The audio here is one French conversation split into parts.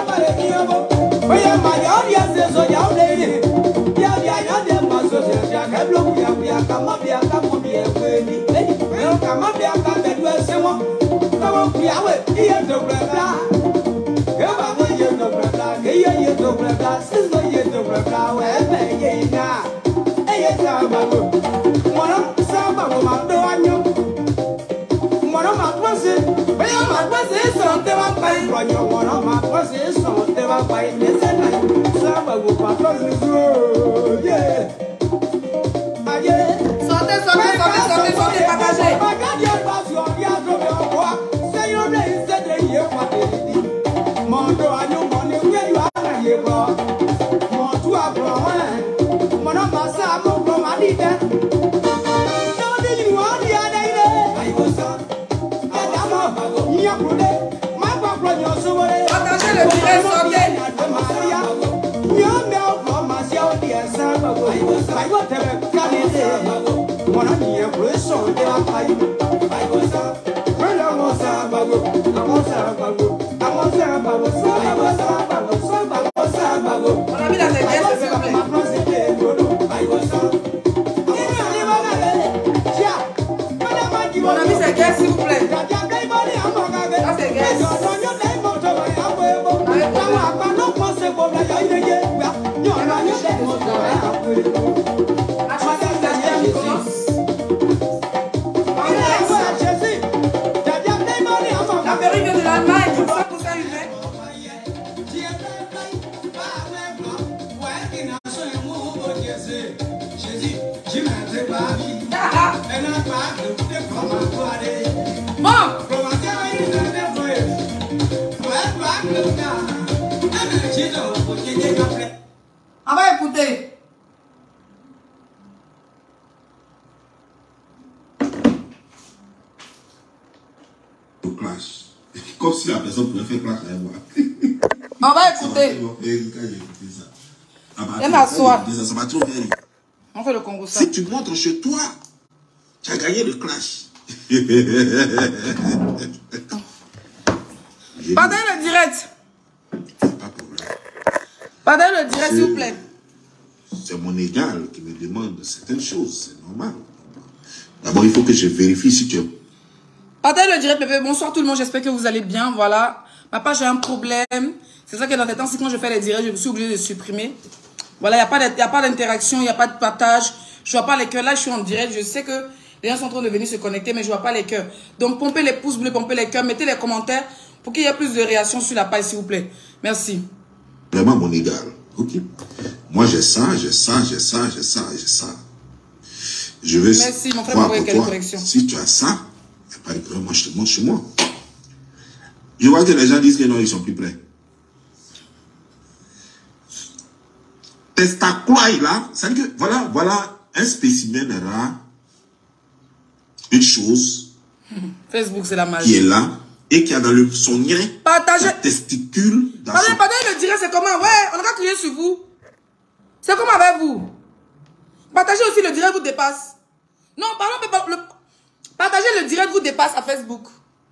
On va écouter. Comme si la personne pouvait faire clash avec moi. On va écouter. Ça m'a trop fait rire. On fait le Congo ça. Si tu montres chez toi, tu as gagné le clash. Partagez le direct. Pas de problème. Partagez le direct, s'il vous plaît. C'est mon égal qui me demande certaines choses. C'est normal. D'abord, il faut que je vérifie si tu es... Partagez le direct, bébé. Bonsoir tout le monde. J'espère que vous allez bien. Voilà. Ma page a un problème. C'est ça que dans les temps, c'est quand je fais les directs, je suis obligée de supprimer. Voilà, il n'y a pas d'interaction, il n'y a pas de partage. Je vois pas les cœurs. Là, je suis en direct. Je sais que les gens sont en train de venir se connecter, mais je vois pas les cœurs. Donc, pompez les pouces bleus, pompez les cœurs, mettez les commentaires pour qu'il y ait plus de réactions sur la page, s'il vous plaît. Merci. Vraiment mon égal. Ok. Moi, j'ai ça, j'ai ça, j'ai ça, j'ai ça, j'ai ça. Je veux... Merci, mon frère, m'a envoyé quelle correction. Si tu as ça, il n'y a pas de problème. Moi, je te montre chez moi. Je vois que les gens disent que non, ils sont plus prêts. Testacroix, là, c'est que, voilà un spécimen rare, une chose Facebook, c'est la magie. qui est là et qui a dans son nez sa testicule. Partagez le direct, c'est comment? Ouais, on a crié sur vous. C'est comment avec vous? Partagez aussi le direct vous dépasse. Non, pardon, partagez le direct vous dépasse à Facebook.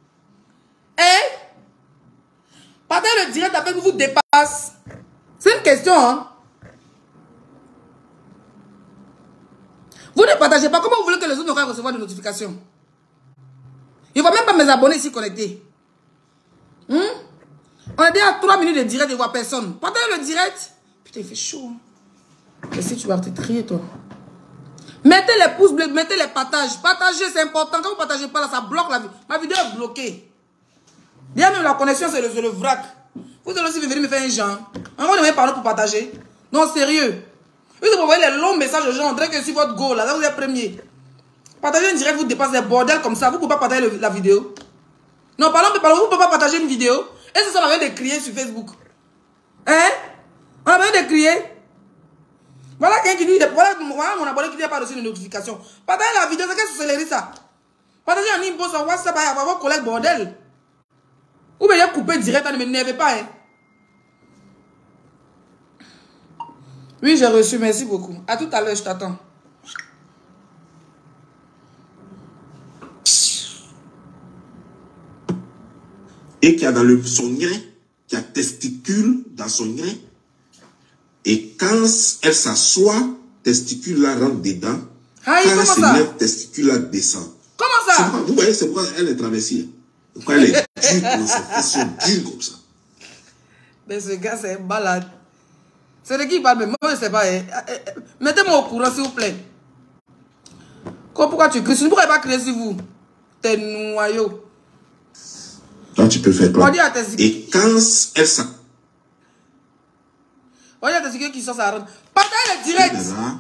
Partagez le direct avec vous dépasse. C'est une question, hein? Vous ne partagez pas. Comment vous voulez que les autres n'auront qu'à recevoir des notifications? Il ne va même pas mes abonnés ici connectés. On est déjà à 3 minutes de direct et voir personne. Partagez le direct. Putain, il fait chaud. Et si tu vas te trier, toi? Mettez les pouces bleus, mettez les partages. Partagez, c'est important. Quand vous ne partagez pas là, ça bloque la vie. Ma vidéo est bloquée. Déjà même la connexion, c'est le vrac. Vous allez aussi venir me faire un genre. Encore ne parler pour partager. Non, sérieux. Vous envoyez les longs messages aux gens, on dirait que c'est votre go là, là vous êtes premier. Partagez un direct, vous dépassez des bordels comme ça, vous ne pouvez pas partager la vidéo. Non, pardon, vous ne pouvez pas partager une vidéo. Et c'est ça, on avait de crier sur Facebook. Hein? On avait de crier. Voilà quelqu'un qui dit, voilà mon abonné qui n'a pas reçu de notification. Partagez la vidéo, c'est qu'est-ce que c'est ça? Partagez un inbox sur WhatsApp à vos collègues bordel. Ou bien couper direct, ne m'énervez pas, hein? Oui, j'ai reçu, merci beaucoup. À tout à l'heure, je t'attends. Et qui a dans son nez qui a testicule dans son grain. Et quand elle s'assoit, testicule là rentre dedans. Aïe, quand elle comment se ça? lève, testicule là descend. Comment ça? Vous voyez, c'est pourquoi elle est traversée. Pourquoi elle est dure comme ça. Elles sont dures comme ça. Mais ce gars, c'est un malade. C'est de qui il parle, mais moi, je ne sais pas. Mettez-moi au courant, s'il vous plaît. Pourquoi tu cries? Pourquoi il va crier sur vous? T'es noyau. Toi, tu peux faire quoi? Et quand elle s'assoit, on y a des sécurités qui sont ça rentre. Partagez le direct.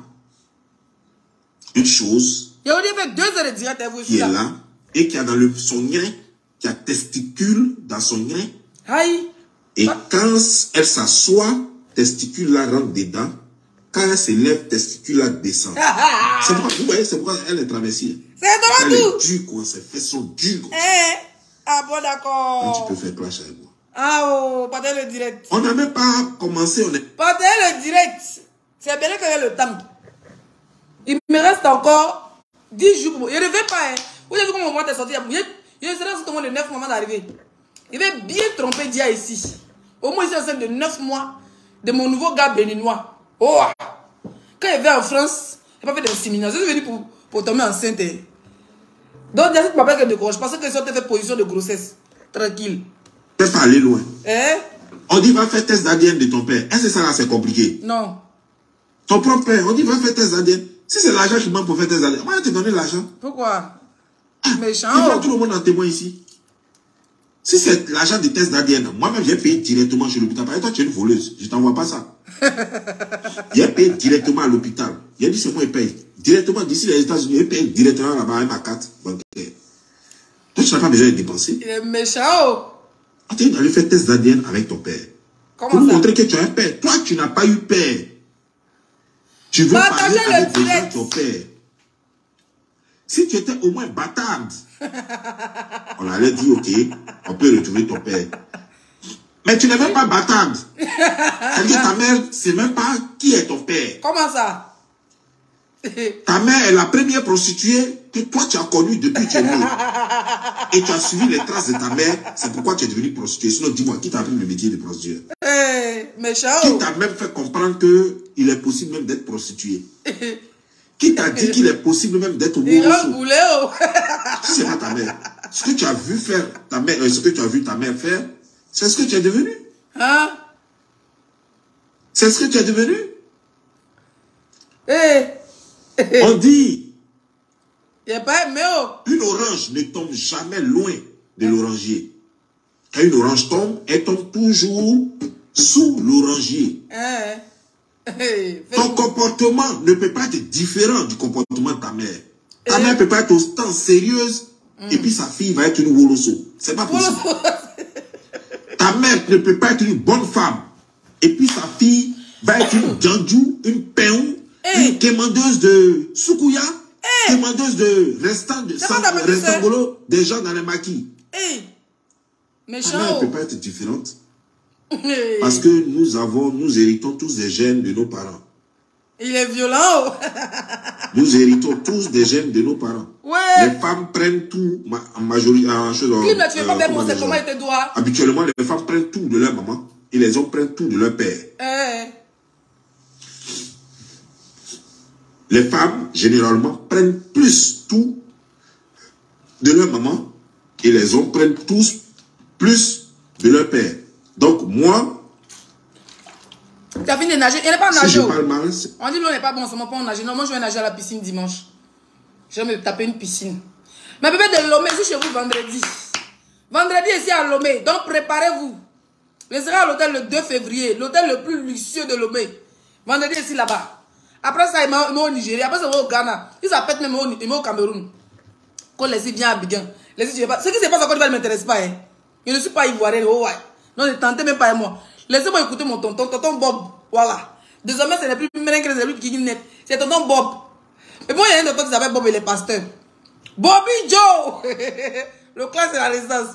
Une chose et on dit fait 2 heures de direct. Qui est là et qui a dans son grain, qui a testicule dans son grain. Aïe. Et quand elle s'assoit, testicule là rentre dedans. Quand elle se lève, testicule là descend. C'est pourquoi, vous voyez, c'est pourquoi elle est traversée. C'est dans elle tout. est dure, quoi. Ses fesses sont dures. Ah bon, d'accord. Tu peux faire clash avec moi. Ah oh, partagez le direct. On n'a même pas commencé. Partagez le direct. C'est bien qu'il y ait le temps. Il me reste encore 10 jours. Il ne revient pas. Vous avez vu comment on va te sortir. Il serait au moins de 9 mois d'arriver. Il va bien tromper Dia ici. Au moins, il est enceinte de 9 mois de mon nouveau gars béninois. Oh! Quand il vient en France, il n'a pas fait d'insémination. Je suis venu pour tomber enceinte. Donc, il y a cette papa qui décroche. Parce que si on te fait position de grossesse, tranquille. Tu peux pas aller loin. On dit va faire test d'ADN de ton père. Est-ce que ça là c'est compliqué? Non. Ton propre père, on dit va faire test d'ADN. Si c'est l'argent qui manque pour faire test d'ADN, moi je te donner l'argent. Pourquoi? Méchant. Il faut tout le monde en témoin ici. Si c'est l'argent de test d'ADN, moi-même j'ai payé directement chez l'hôpital. Par exemple, toi tu es une voleuse, je t'envoie pas ça. J'ai payé directement à l'hôpital. Il a dit c'est moi qui paye. Directement d'ici les États-Unis, il paye directement là-bas avec ma carte bancaire. Toi tu n'as pas besoin de dépenser. Il est méchant. On t'a dit d'aller faire test d'ADN avec ton père. Comment pour ça? montrer que tu as un père. Toi tu n'as pas eu père. Tu veux parler avec des gens qui ont père. Si tu étais au moins bâtarde, on allait dire, ok, on peut retrouver ton père. Mais tu n'es même pas bâtarde. C'est-à-dire que ta mère, c'est même pas qui est ton père. Comment ça? Ta mère est la première prostituée que toi tu as connue depuis que tu es né. Et tu as suivi les traces de ta mère, c'est pourquoi tu es devenue prostituée. Sinon, dis-moi, qui t'a appris le métier de prostituée? Méchant. Qui t'a même fait comprendre qu'il est possible même d'être prostituée? Qui t'a dit qu'il est possible même d'être homo? Si c'est pas ta mère. Ce que tu as vu faire ta mère, ce que tu as vu ta mère faire, c'est ce que tu es devenu. Hein? C'est ce que tu es devenu. On dit, une orange ne tombe jamais loin de l'orangier. Quand une orange tombe, elle tombe toujours sous l'orangier. Ton comportement ne peut pas être différent du comportement de ta mère. Ta mère ne peut pas être autant sérieuse et puis sa fille va être une woloso. C'est pas possible. Ta mère ne peut pas être une bonne femme et puis sa fille va être une djandjou, une peon, une quémandeuse de soukouya, quémandeuse de restangolo, des gens dans les maquis. Ta mère ne peut pas être différente. Parce que nous héritons tous des gènes de nos parents. Il est violent. Nous héritons tous des gènes de nos parents. Ouais. Les femmes prennent tout en majorité. Habituellement, les femmes prennent tout de leur maman et les hommes prennent tout de leur père. Les femmes, généralement, prennent plus tout de leur maman et les hommes prennent tous plus de leur père. Donc, moi... Tu as fini de nager? Il n'est pas nager. Si je parle mal... On dit l'eau n'est pas bon, seulement pas en nager. Non, moi, je vais nager à la piscine dimanche. Je vais me taper une piscine. Mais bébé de Lomé, je suis chez vous vendredi. Vendredi, ici à Lomé. Donc, préparez-vous. Je serai à l'hôtel le 2 février. L'hôtel le plus luxueux de Lomé. Vendredi, ici, là-bas. Après ça, il m'a au Nigeria. Après ça, il va au Ghana. Il s'appelle même au Cameroun. Quand les filles viennent à Abidjan. Les filles, ce qui se passe à Côte d'Ivoire ne m'intéresse pas. Hein. Je ne suis pas ivoirien. Oh, ouais. Non, ne tentez même pas avec moi. Laissez-moi écouter mon tonton Bob. Voilà. Désormais, ce n'est plus Mérengue, c'est lui qui net. C'est tonton Bob. Mais bon, il y a un tonton qui s'appelle Bob et les pasteurs. Bobby Joe. Le classe de la résidence.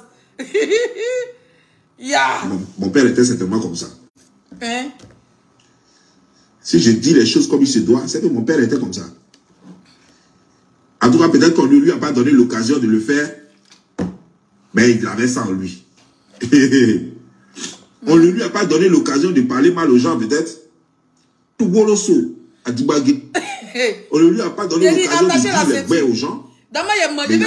Yeah. Mon père était certainement comme ça. Hein? Si je dis les choses comme il se doit, c'est que mon père était comme ça. En tout cas, peut-être qu'on ne lui a pas donné l'occasion de le faire, mais il avait ça en lui. On ne lui a pas donné l'occasion de parler mal aux gens, peut-être. Tout Woloso a Dibagé. On ne lui a pas donné l'occasion de dire les bouets aux gens. Dama, il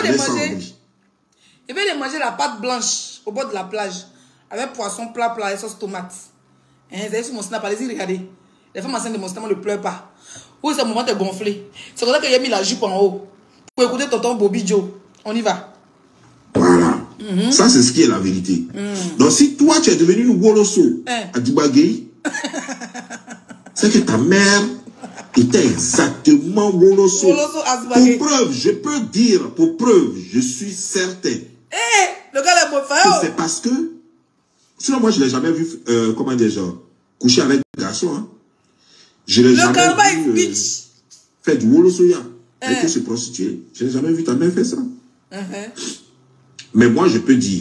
veut manger la pâte blanche au bord de la plage. Avec poisson plat et sauce tomate. Vous avez sur mon snap, allez-y, regardez. Les femmes enceintes de mon snap ne pleurent pas. Oui, c'est le moment de gonfler. C'est comme ça qu'il a mis la jupe en haut. Pour écouter tonton Bobby Joe. On y va. Voilà. Ça, c'est ce qui est la vérité. Donc, si toi, tu es devenu une Woloso à Dibagé, c'est que ta mère était exactement Woloso. Pour preuve, je peux dire, pour preuve, je suis certain. Le gars est beau frère. C'est parce que, sinon moi je ne l'ai jamais vu, comment dire, genre, coucher avec un garçon. Hein. Je l'ai jamais vu faire du Wolosoya, et se prostituer. Je n'ai jamais vu ta mère faire ça. Mais moi je peux dire,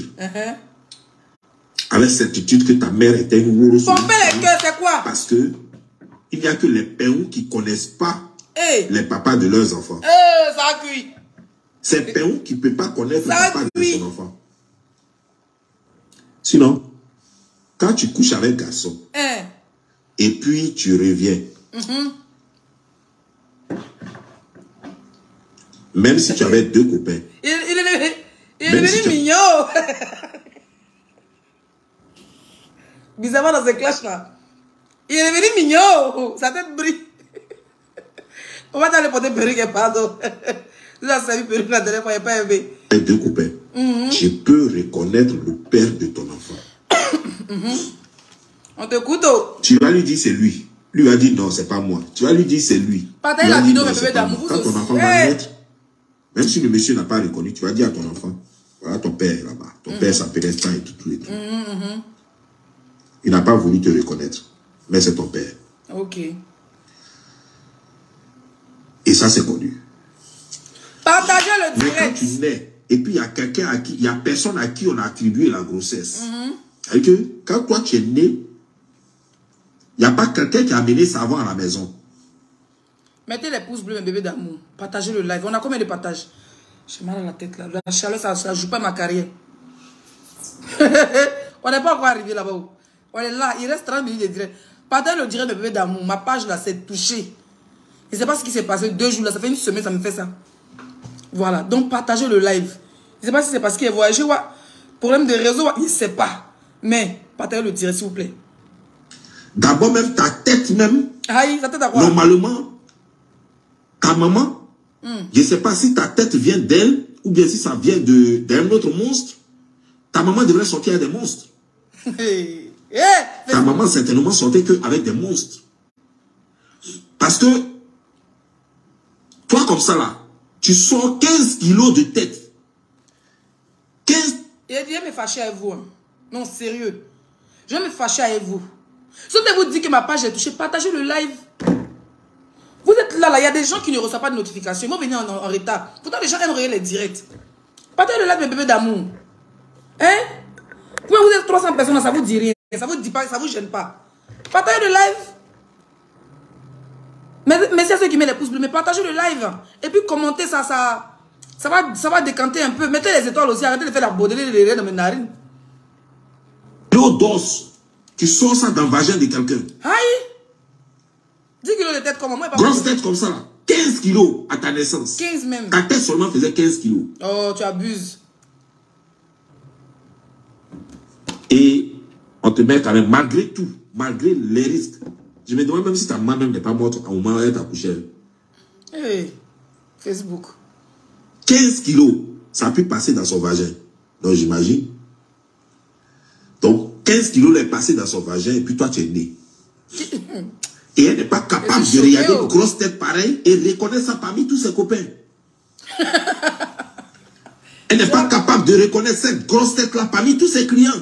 avec certitude, que ta mère était une Wolosoya. Pomper les cœurs, c'est quoi? Parce que il n'y a que les pères qui ne connaissent pas les papas de leurs enfants. Ça a cuit. C'est Péon qui ne peut pas connaître le papa de son enfant. Sinon, quand tu couches avec un garçon, et puis tu reviens, même si tu avais 2 copains, il est devenu mignon. Bizarrement dans ces clashs là. Il est devenu mignon. Sa tête brille. On va t'aller porter perruque et pardon. Tu as servi perruque la dernière fois, il n'y a pas aimé. Avec 2 copains, tu peux reconnaître le père de ton enfant. On te coûte. Tu vas lui dire c'est lui. Lui va dire non, c'est pas moi. Tu vas lui dire c'est lui. Partagez la vidéo, mes bébés d'amour. Quand ton enfant va naître, même si le monsieur n'a pas reconnu, tu vas dire à ton enfant, voilà ton père là-bas. Ton père s'appelait ça et tout et tout. Il n'a pas voulu te reconnaître, mais c'est ton père. Ok. Et ça, c'est connu. Partagez le direct. Mais quand tu nais, et puis il y a quelqu'un à qui, il y a personne à qui on a attribué la grossesse. C'est que quand toi tu es né, il n'y a pas quelqu'un qui a amené savon à la maison. Mettez les pouces bleus, mes bébés d'amour. Partagez le live. On a combien de partages? J'ai mal à la tête là. La chaleur, ça ne joue pas ma carrière. On n'est pas encore arrivé là-bas. On est là. Il reste 30 minutes de direct. Partagez le direct, mes bébés d'amour. Ma page là, c'est touché. Je ne sais pas ce qui s'est passé 2 jours là. Ça fait une semaine, ça me fait ça. Voilà. Donc, partagez le live. Je ne sais pas si c'est parce qu'il a voyagé ou problème de réseau. Il ne sait pas. Mais, partagez le direct, s'il vous plaît. D'abord, même ta tête, même. Aïe, ta tête à quoi? Normalement, ta maman, je ne sais pas si ta tête vient d'elle ou bien si ça vient d'un autre monstre. Ta maman devrait sortir avec des monstres. Ta maman, certainement, sortait qu'avec des monstres. Parce que, toi, comme ça, là, tu sors 15 kilos de tête. 15. Il a dit, je vais me fâcher avec vous. Hein. Non, sérieux. Je vais me fâcher avec vous. Si vous dites que ma page est touchée, partagez le live. Vous êtes là, il y a des gens qui ne reçoivent pas de notification. Ils vont venir en retard. Pourtant, les gens aiment regarder les directs. Partagez le live, mes bébés d'amour. Hein? Vous êtes 300 personnes, ça vous dit rien. Ça vous dit pas, ça vous gêne pas. Partagez le live. Mais c'est ceux qui mettent les pouces bleus. Mais partagez le live. Et puis commentez ça. Ça va décanter un peu. Mettez les étoiles aussi. Arrêtez de faire la baudeler les dans mes narines. L'eau d'os. Tu sors ça dans le vagin de quelqu'un. Aïe! 10 kilos de tête comme moi. Grosse tête comme ça là. 15 kilos à ta naissance. 15 même. Ta tête seulement faisait 15 kilos. Oh, tu abuses. Et on te met quand même, malgré tout, malgré les risques. Je me demande même si ta maman n'est pas morte au moment où elle t'a couché. Hey, Facebook. 15 kilos, ça a pu passer dans son vagin. Donc j'imagine. Donc 15 kilos est passé dans son vagin et puis toi tu es né. Et elle n'est pas capable de regarder une grosse tête pareille et reconnaître ça parmi tous ses copains. Elle n'est pas capable de reconnaître cette grosse tête-là parmi tous ses clients.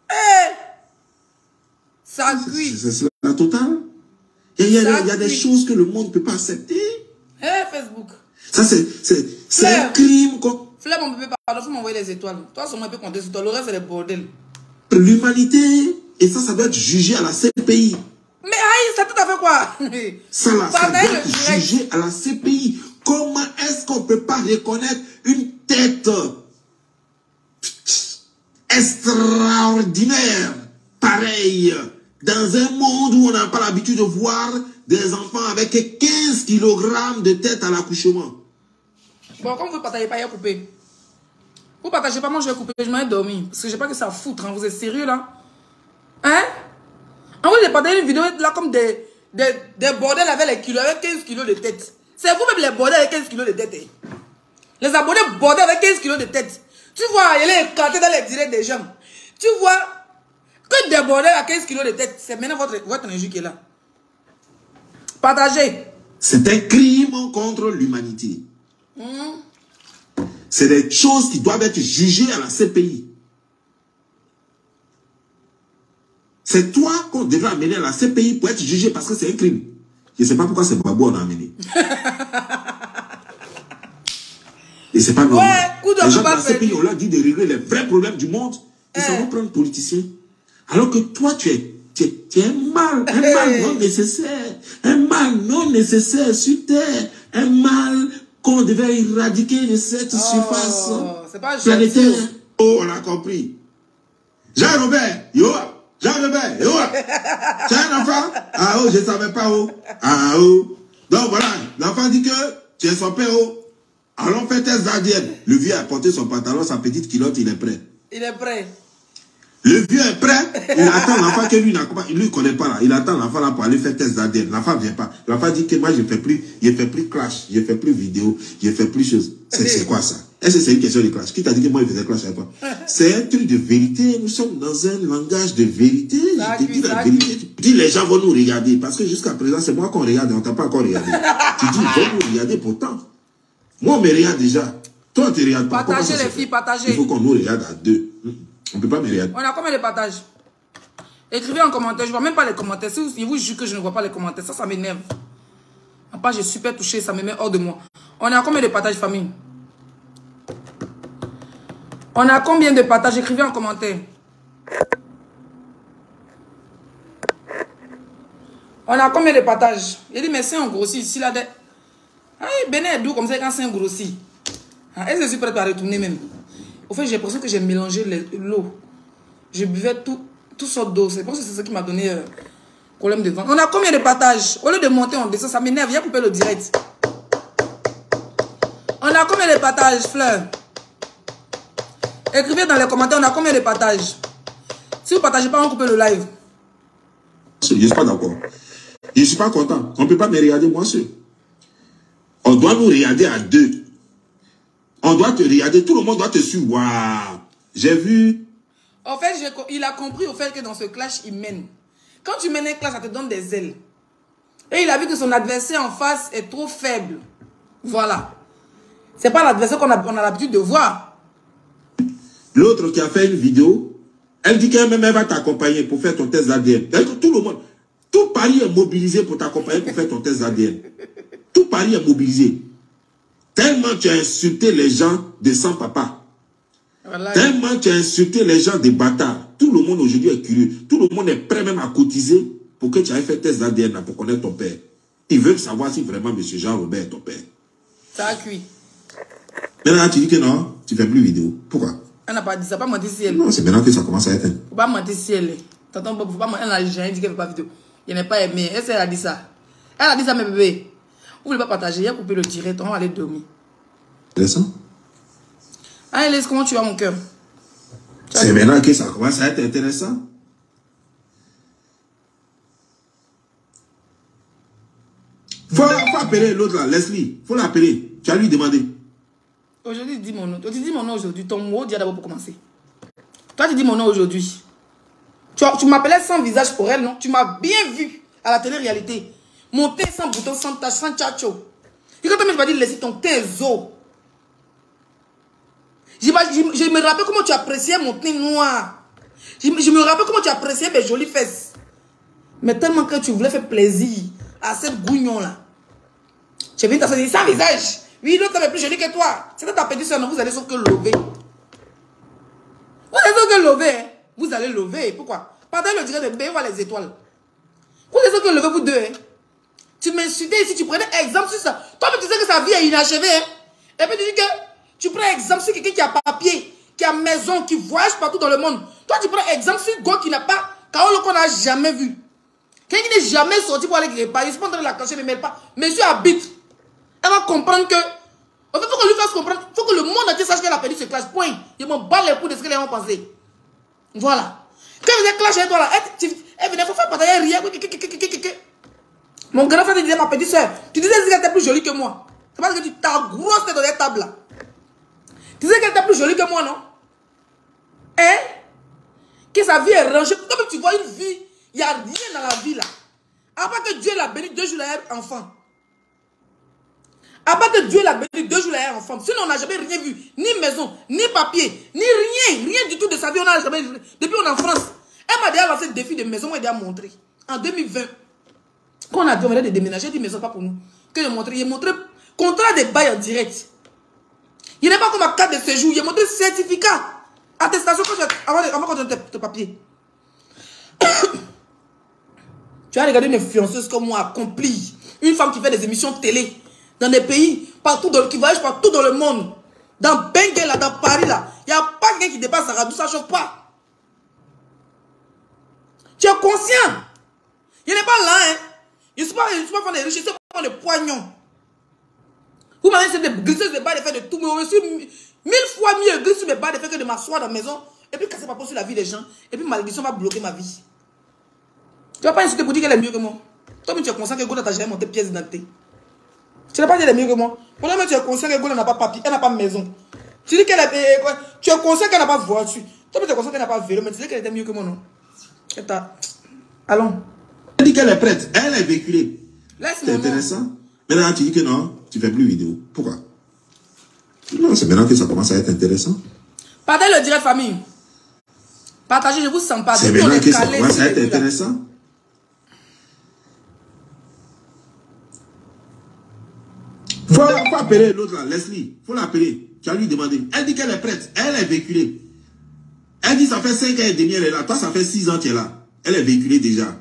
Ça cuit. C'est la totale. Il y a des choses que le monde ne peut pas accepter. Facebook. Ça, c'est un crime. Fleur, mon bébé, pardon, faut m'envoyer les étoiles. Toi, seulement, tu peux compter sur toi. Le reste, c'est le bordel. L'humanité, et ça doit être jugé à la CPI. Mais aïe, ça tout à fait quoi? Ça doit être jugé à la CPI. Comment est-ce qu'on ne peut pas reconnaître une tête extraordinaire pareil. Dans un monde où on n'a pas l'habitude de voir des enfants avec 15 kg de tête à l'accouchement. Bon, comme vous ne partagez pas, il y a coupé. Vous ne partagez pas, moi je vais couper, je m'en ai dormi. Parce que je n'ai pas que ça foutre, hein. Vous êtes sérieux là? Hein? En vous, j'ai partagé une vidéo là comme des bordels avec les kilos, avec 15 kilos de tête. C'est vous-même les bordels avec 15 kilos de tête. Hein. Les abonnés bordels avec 15 kilos de tête. Tu vois, il est éclaté dans les directs des gens. Tu vois, que des bordels à 15 kilos de tête. C'est maintenant votre injure qui est là. Partagez. C'est un crime contre l'humanité. C'est des choses qui doivent être jugées à la CPI. C'est toi qu'on devrait amener à la CPI pour être jugé parce que c'est un crime. Je ne sais pas pourquoi c'est Babou on a amené. Et c'est pas normal. Ouais, les gens de la CPI, on leur dit de régler les vrais problèmes du monde. Ils s'en vont prendre politicien. Alors que toi, tu es un mal non nécessaire. Un mal non nécessaire sur Terre. Un mal qu'on devait éradiquer de cette surface planétaire. Oh, on a compris. Jean-Robert, yo. Jean-Robert, yo. Tu as un enfant? Ah oh, je ne savais pas, oh. Ah oh. Donc voilà, l'enfant dit que tu es son père, oh. Allons faire test d'ADN. Le vieux a porté son pantalon, sa petite culotte, il est prêt. Il est prêt. Le vieux est prêt, il attend l'enfant que lui ne connaît pas là. Il attend l'enfant là pour aller faire test d'ADN. L'enfant ne vient pas. L'enfant dit que moi je ne fais plus clash, je ne fais plus vidéo, je ne fais plus choses. C'est quoi ça? Est-ce que c'est une question de clash? Qui t'a dit que moi je faisais clash avec toi? C'est un truc de vérité. Nous sommes dans un langage de vérité. Je te dis la vérité. Tu dis les gens vont nous regarder. Parce que jusqu'à présent, c'est moi qu'on regarde et on ne t'a pas encore regardé. Tu dis ils vont nous regarder pourtant. Moi on me regarde déjà. Toi on ne te regarde pas. Partagez les filles, partagez. Il faut qu'on nous regarde à deux. On ne peut pas me regarder. On a combien de partages? Écrivez en commentaire. Je ne vois même pas les commentaires. Si je vous jure que je ne vois pas les commentaires, ça m'énerve. En part, j'ai super touché, ça me met hors de moi. On a combien de partages, famille? On a combien de partages? Écrivez en commentaire. On a combien de partages? Il dit, mais c'est un grossi. Ici, là, ah, Bénin est doux comme ça quand c'est un grossi. Est-ce que je suis prête à retourner même? Au fait, j'ai l'impression que j'ai mélangé l'eau. Je buvais tout sorte d'eau. C'est pour ça que c'est ça qui m'a donné problème de ventre. On a combien de partages? Au lieu de monter, on descend. Ça m'énerve. Viens couper le direct. On a combien de partages, Fleur? Écrivez dans les commentaires, on a combien de partages? Si vous ne partagez pas, on coupe le live. Je ne suis pas d'accord. Je ne suis pas content. On ne peut pas me regarder, moi seul. On doit nous regarder à deux. On doit te regarder, tout le monde doit te suivre. Waouh! J'ai vu. En fait, il a compris au fait que dans ce clash, il mène. Quand tu mènes un clash, ça te donne des ailes. Et il a vu que son adversaire en face est trop faible. Voilà. C'est pas l'adversaire qu'on a l'habitude de voir. L'autre qui a fait une vidéo, elle dit qu'elle-même va t'accompagner pour faire ton test d'ADN. Tout le monde, tout Paris est mobilisé pour t'accompagner pour faire ton test d'ADN. Tout Paris est mobilisé. Tellement tu as insulté les gens de sans papa. Voilà. Tellement tu as insulté les gens des bâtards. Tout le monde aujourd'hui est curieux. Tout le monde est prêt même à cotiser pour que tu ailles faire test d'ADN pour connaître ton père. Ils veulent savoir si vraiment M. Jean-Robert est ton père. Ça a cuit. Maintenant tu dis que non, tu ne fais plus vidéo. Pourquoi? Elle n'a pas dit ça, pas mentir si elle. Non, c'est maintenant que ça commence à être. Faut pas mentir si elle. Tonton Bob, faut pas mentir. Elle n'a jamais dit qu'elle ne fait pas vidéo. Elle n'est pas aimée. Elle a dit ça. Elle a dit ça, mes bébés. Vous ne voulez pas partager, il a coupé le direct, on va aller dormir. Intéressant. Allez, laisse, comment tu vas, mon cœur? C'est maintenant que ça commence à être intéressant. Faut appeler l'autre là, Leslie. Faut l'appeler. Tu as lui demandé. Aujourd'hui, dis mon nom. Tu dis mon nom aujourd'hui. Ton mot, dis d'abord pour commencer. Toi, tu dis mon nom aujourd'hui. Tu m'appelais sans visage pour elle, non? Tu m'as bien vu à la télé-réalité. Mon teint sans bouton, sans tache, sans tchatcho. Et quand tu m'as dit laisser ton teint zo. Je me rappelle comment tu appréciais mon teint noir. Je me rappelle comment tu appréciais mes jolies fesses. Mais tellement que tu voulais faire plaisir à cette gougnon là. Tu es venu t'asseoir sans visage. Oui, l'autre est plus jolie que toi. C'était ta petite soeur, non, vous allez sauf que lever. Vous allez sauf que lever. Hein? Vous allez lever. Pourquoi? Pendant le direct de bébé, voir les étoiles. Vous allez sauf que lever vous deux. Hein? Tu m'insultais ici, tu prenais exemple sur ça. Toi, tu sais que sa vie est inachevée. Hein? Et puis tu dis que tu prends exemple sur quelqu'un qui a papier, qui a maison, qui voyage partout dans le monde. Toi, tu prends exemple sur Go qui n'a pas Kaolo qu'on n'a jamais vu. Quelqu'un qui n'est jamais sorti pour aller quelque part, il se prend dans la cacher, ne mêle pas. Monsieur habite. Elle va comprendre que. En fait, il faut qu'on lui fasse comprendre. Il faut que le monde entier sache qu'elle a perdu ses classes. Point. Il m'en bat les coups de ce qu'elle a pensé. Voilà. Quand vous êtes clash avec toi là, elle venait, il faut faire partager rien. Mon grand frère te disait, ma petite soeur, tu disais qu'elle était plus jolie que moi. C'est parce que tu t'as grosse tête dans les tables là. Tu disais qu'elle était plus jolie que moi, non? Hein? Que sa vie est rangée. Comme tu vois une vie, il n'y a rien dans la vie là. À part que Dieu l'a béni 2 jours, elle est enfant. À part que Dieu l'a béni 2 jours, elle est enfant. Sinon, on n'a jamais rien vu. Ni maison, ni papier, ni rien. Rien du tout de sa vie. On n'a jamais vu. Depuis on est en France. Elle m'a déjà lancé le défi de maison. Moi, elle a montré. En 2020. Quand on a demandé de déménager, elle dit maison, pas pour nous. Que j'ai montré. Il a montré contrat de bail en direct. Il n'est pas comme ma carte de séjour. Il a montré certificat. Attestation avant qu'on donne tes papiers. Tu as regardé une influenceuse comme moi accomplie. Une femme qui fait des émissions télé. Dans des pays, partout qui voyage partout dans le monde. Dans Benguel, là, dans Paris, là. Il n'y a pas quelqu'un qui dépasse Saradou, ça ne chauffe pas. Tu es conscient. Il n'est pas là, hein. Je ne suis pas faire des riches, je suis pas faire des poignons. Vous m'avez essayé de glisser sur les bas de faire de tout, mais je suis 1000 fois mieux glisser sur mes bas de faire que de m'asseoir dans la maison et puis casser ma peau sur la vie des gens. Et puis malédiction va bloquer ma vie. Tu ne vas pas insulter pour dire qu'elle est mieux que moi. Toi, tu es conscient que Gola t'a jamais monté pièce d'identité. Tu n'as pas dit qu'elle est mieux que moi. Pour le moment, tu es conscient que Gola n'a pas papier, elle n'a pas maison. Tu dis qu'elle est. Tu es conscient qu'elle n'a pas voiture. Toi, tu es conscient qu'elle n'a pas vélo, mais tu dis qu'elle était mieux que moi, non? Allons. Elle dit qu'elle est prête. Elle est véhiculée. C'est intéressant. Maintenant, tu dis que non, tu ne fais plus vidéo. Pourquoi? Non, c'est maintenant que ça commence à être intéressant. Partagez le direct famille. Partagez, je vous sens pas. C'est maintenant que ça commence à être intéressant. Faut appeler l'autre là, Leslie. Faut l'appeler. Tu vas lui demander. Elle dit qu'elle est prête. Elle est véhiculée. Elle dit ça fait 5 ans et demi, elle est là. Toi, ça fait 6 ans qu'elle est là. Elle est véhiculée déjà.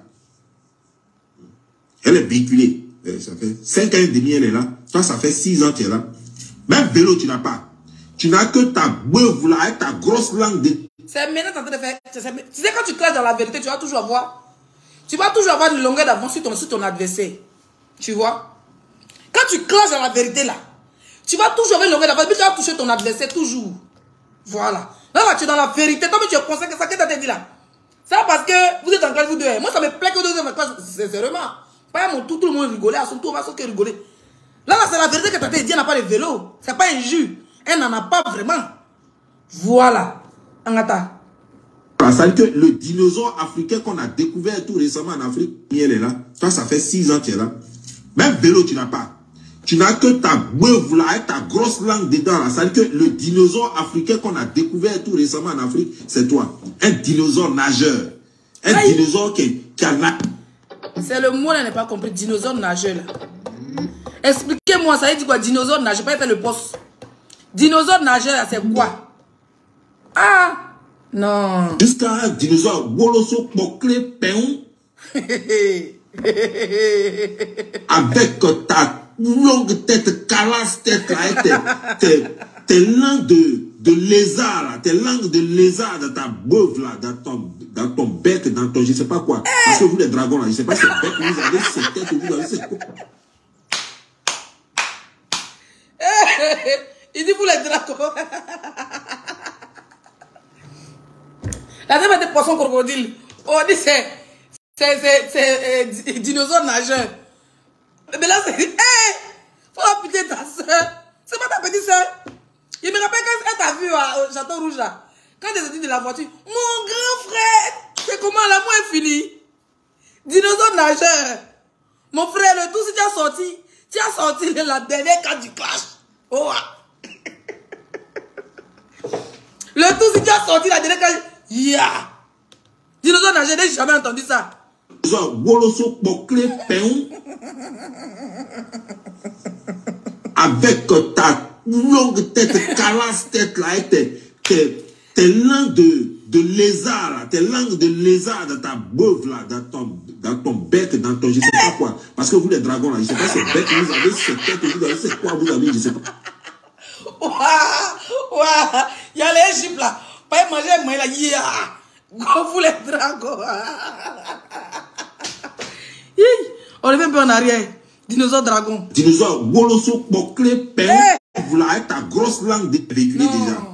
Elle est véhiculée. Ça fait 5 ans et demi, elle est là. Toi, ça fait 6 ans qu'elle est là. Même vélo, tu n'as pas. Tu n'as que ta beuve là, avec ta grosse langue de... C'est maintenant que tu es en train de faire... Tu sais, quand tu classes dans la vérité, tu vas toujours avoir... Tu vas toujours avoir une longueur d'avance sur ton adversaire. Tu vois? Quand tu classes dans la vérité là, tu vas toujours avoir une longueur d'avance, mais tu vas toucher ton adversaire toujours. Voilà. Là, tu es dans la vérité. Toi, mais tu es conscient que ça que tu as dit là. Ça parce que vous êtes en classe, vous deux. Moi, ça me plaît que vous deux êtes en classe. Sincèrement. Pas à mon tour, tout le monde rigolait. À son tour, on va sauter rigoler. Là, c'est la vérité que tu as dit. Elle n'a pas de vélo. C'est pas un jus. Elle n'en a pas vraiment. Voilà. Angata. C'est que le dinosaure africain qu'on a découvert tout récemment en Afrique, elle est là. Toi, ça fait 6 ans qu'elle est là. Même vélo, tu n'as pas. Tu n'as que ta beuve là, avec ta grosse langue dedans là. C'est que le dinosaure africain qu'on a découvert tout récemment en Afrique, c'est toi. Un dinosaure nageur. Un dinosaure qui a... C'est le mot, elle n'a pas compris. Dinosaure nageur là. Expliquez-moi, ça veut dire quoi? Dinosaure nageur, pas être le poste. Dinosaure nageur là, c'est quoi? Ah! Non. Jusqu'à un dinosaure bolosso poclé péon. Avec ta longue tête, calasse tête là, tes langues de lézard là, tes langues de lézard dans ta beuve là, dans ton bec, dans ton je sais pas quoi. Parce que vous les dragons là, je sais pas si bec, vous avez cette tête, vous avez cette quoi. Il dit vous les dragons. La dame des poissons crocodiles. On dit c'est dinosaure nageur. Mais là c'est... faut appuyer ta soeur. C'est pas ta petite soeur. Il me rappelle quand elle t'a vu au Château Rouge là. Quand elle est sortie de la voiture. Mon grand frère. C'est comment l'amour est fini. Dinosaure nageur. Mon frère, le tout si tu as sorti la dernière carte du clash. Oh. Le tout si tu as sorti la dernière carte. Yeah! Dinosaure nageur, j'ai jamais entendu ça. Bolosso poclé péon. Avec ta longue tête, calasse tête là, tes langues de lézard là, tes langues de lézard dans ta beuve là, dans ton bec, dans ton je sais pas quoi. Parce que vous les dragons là, je sais pas ce bec, vous avez cette tête, vous avez c'est quoi, vous avez, je sais pas. Waouh! Il y a les Égyptes là. Pas manger, mais là, yeah! Vous les dragons. On est même pas en arrière. Dinosaure dragon. Dinosaure, Woloso, Boclé, Père. Vous là, avec ta grosse langue véhiculée déjà.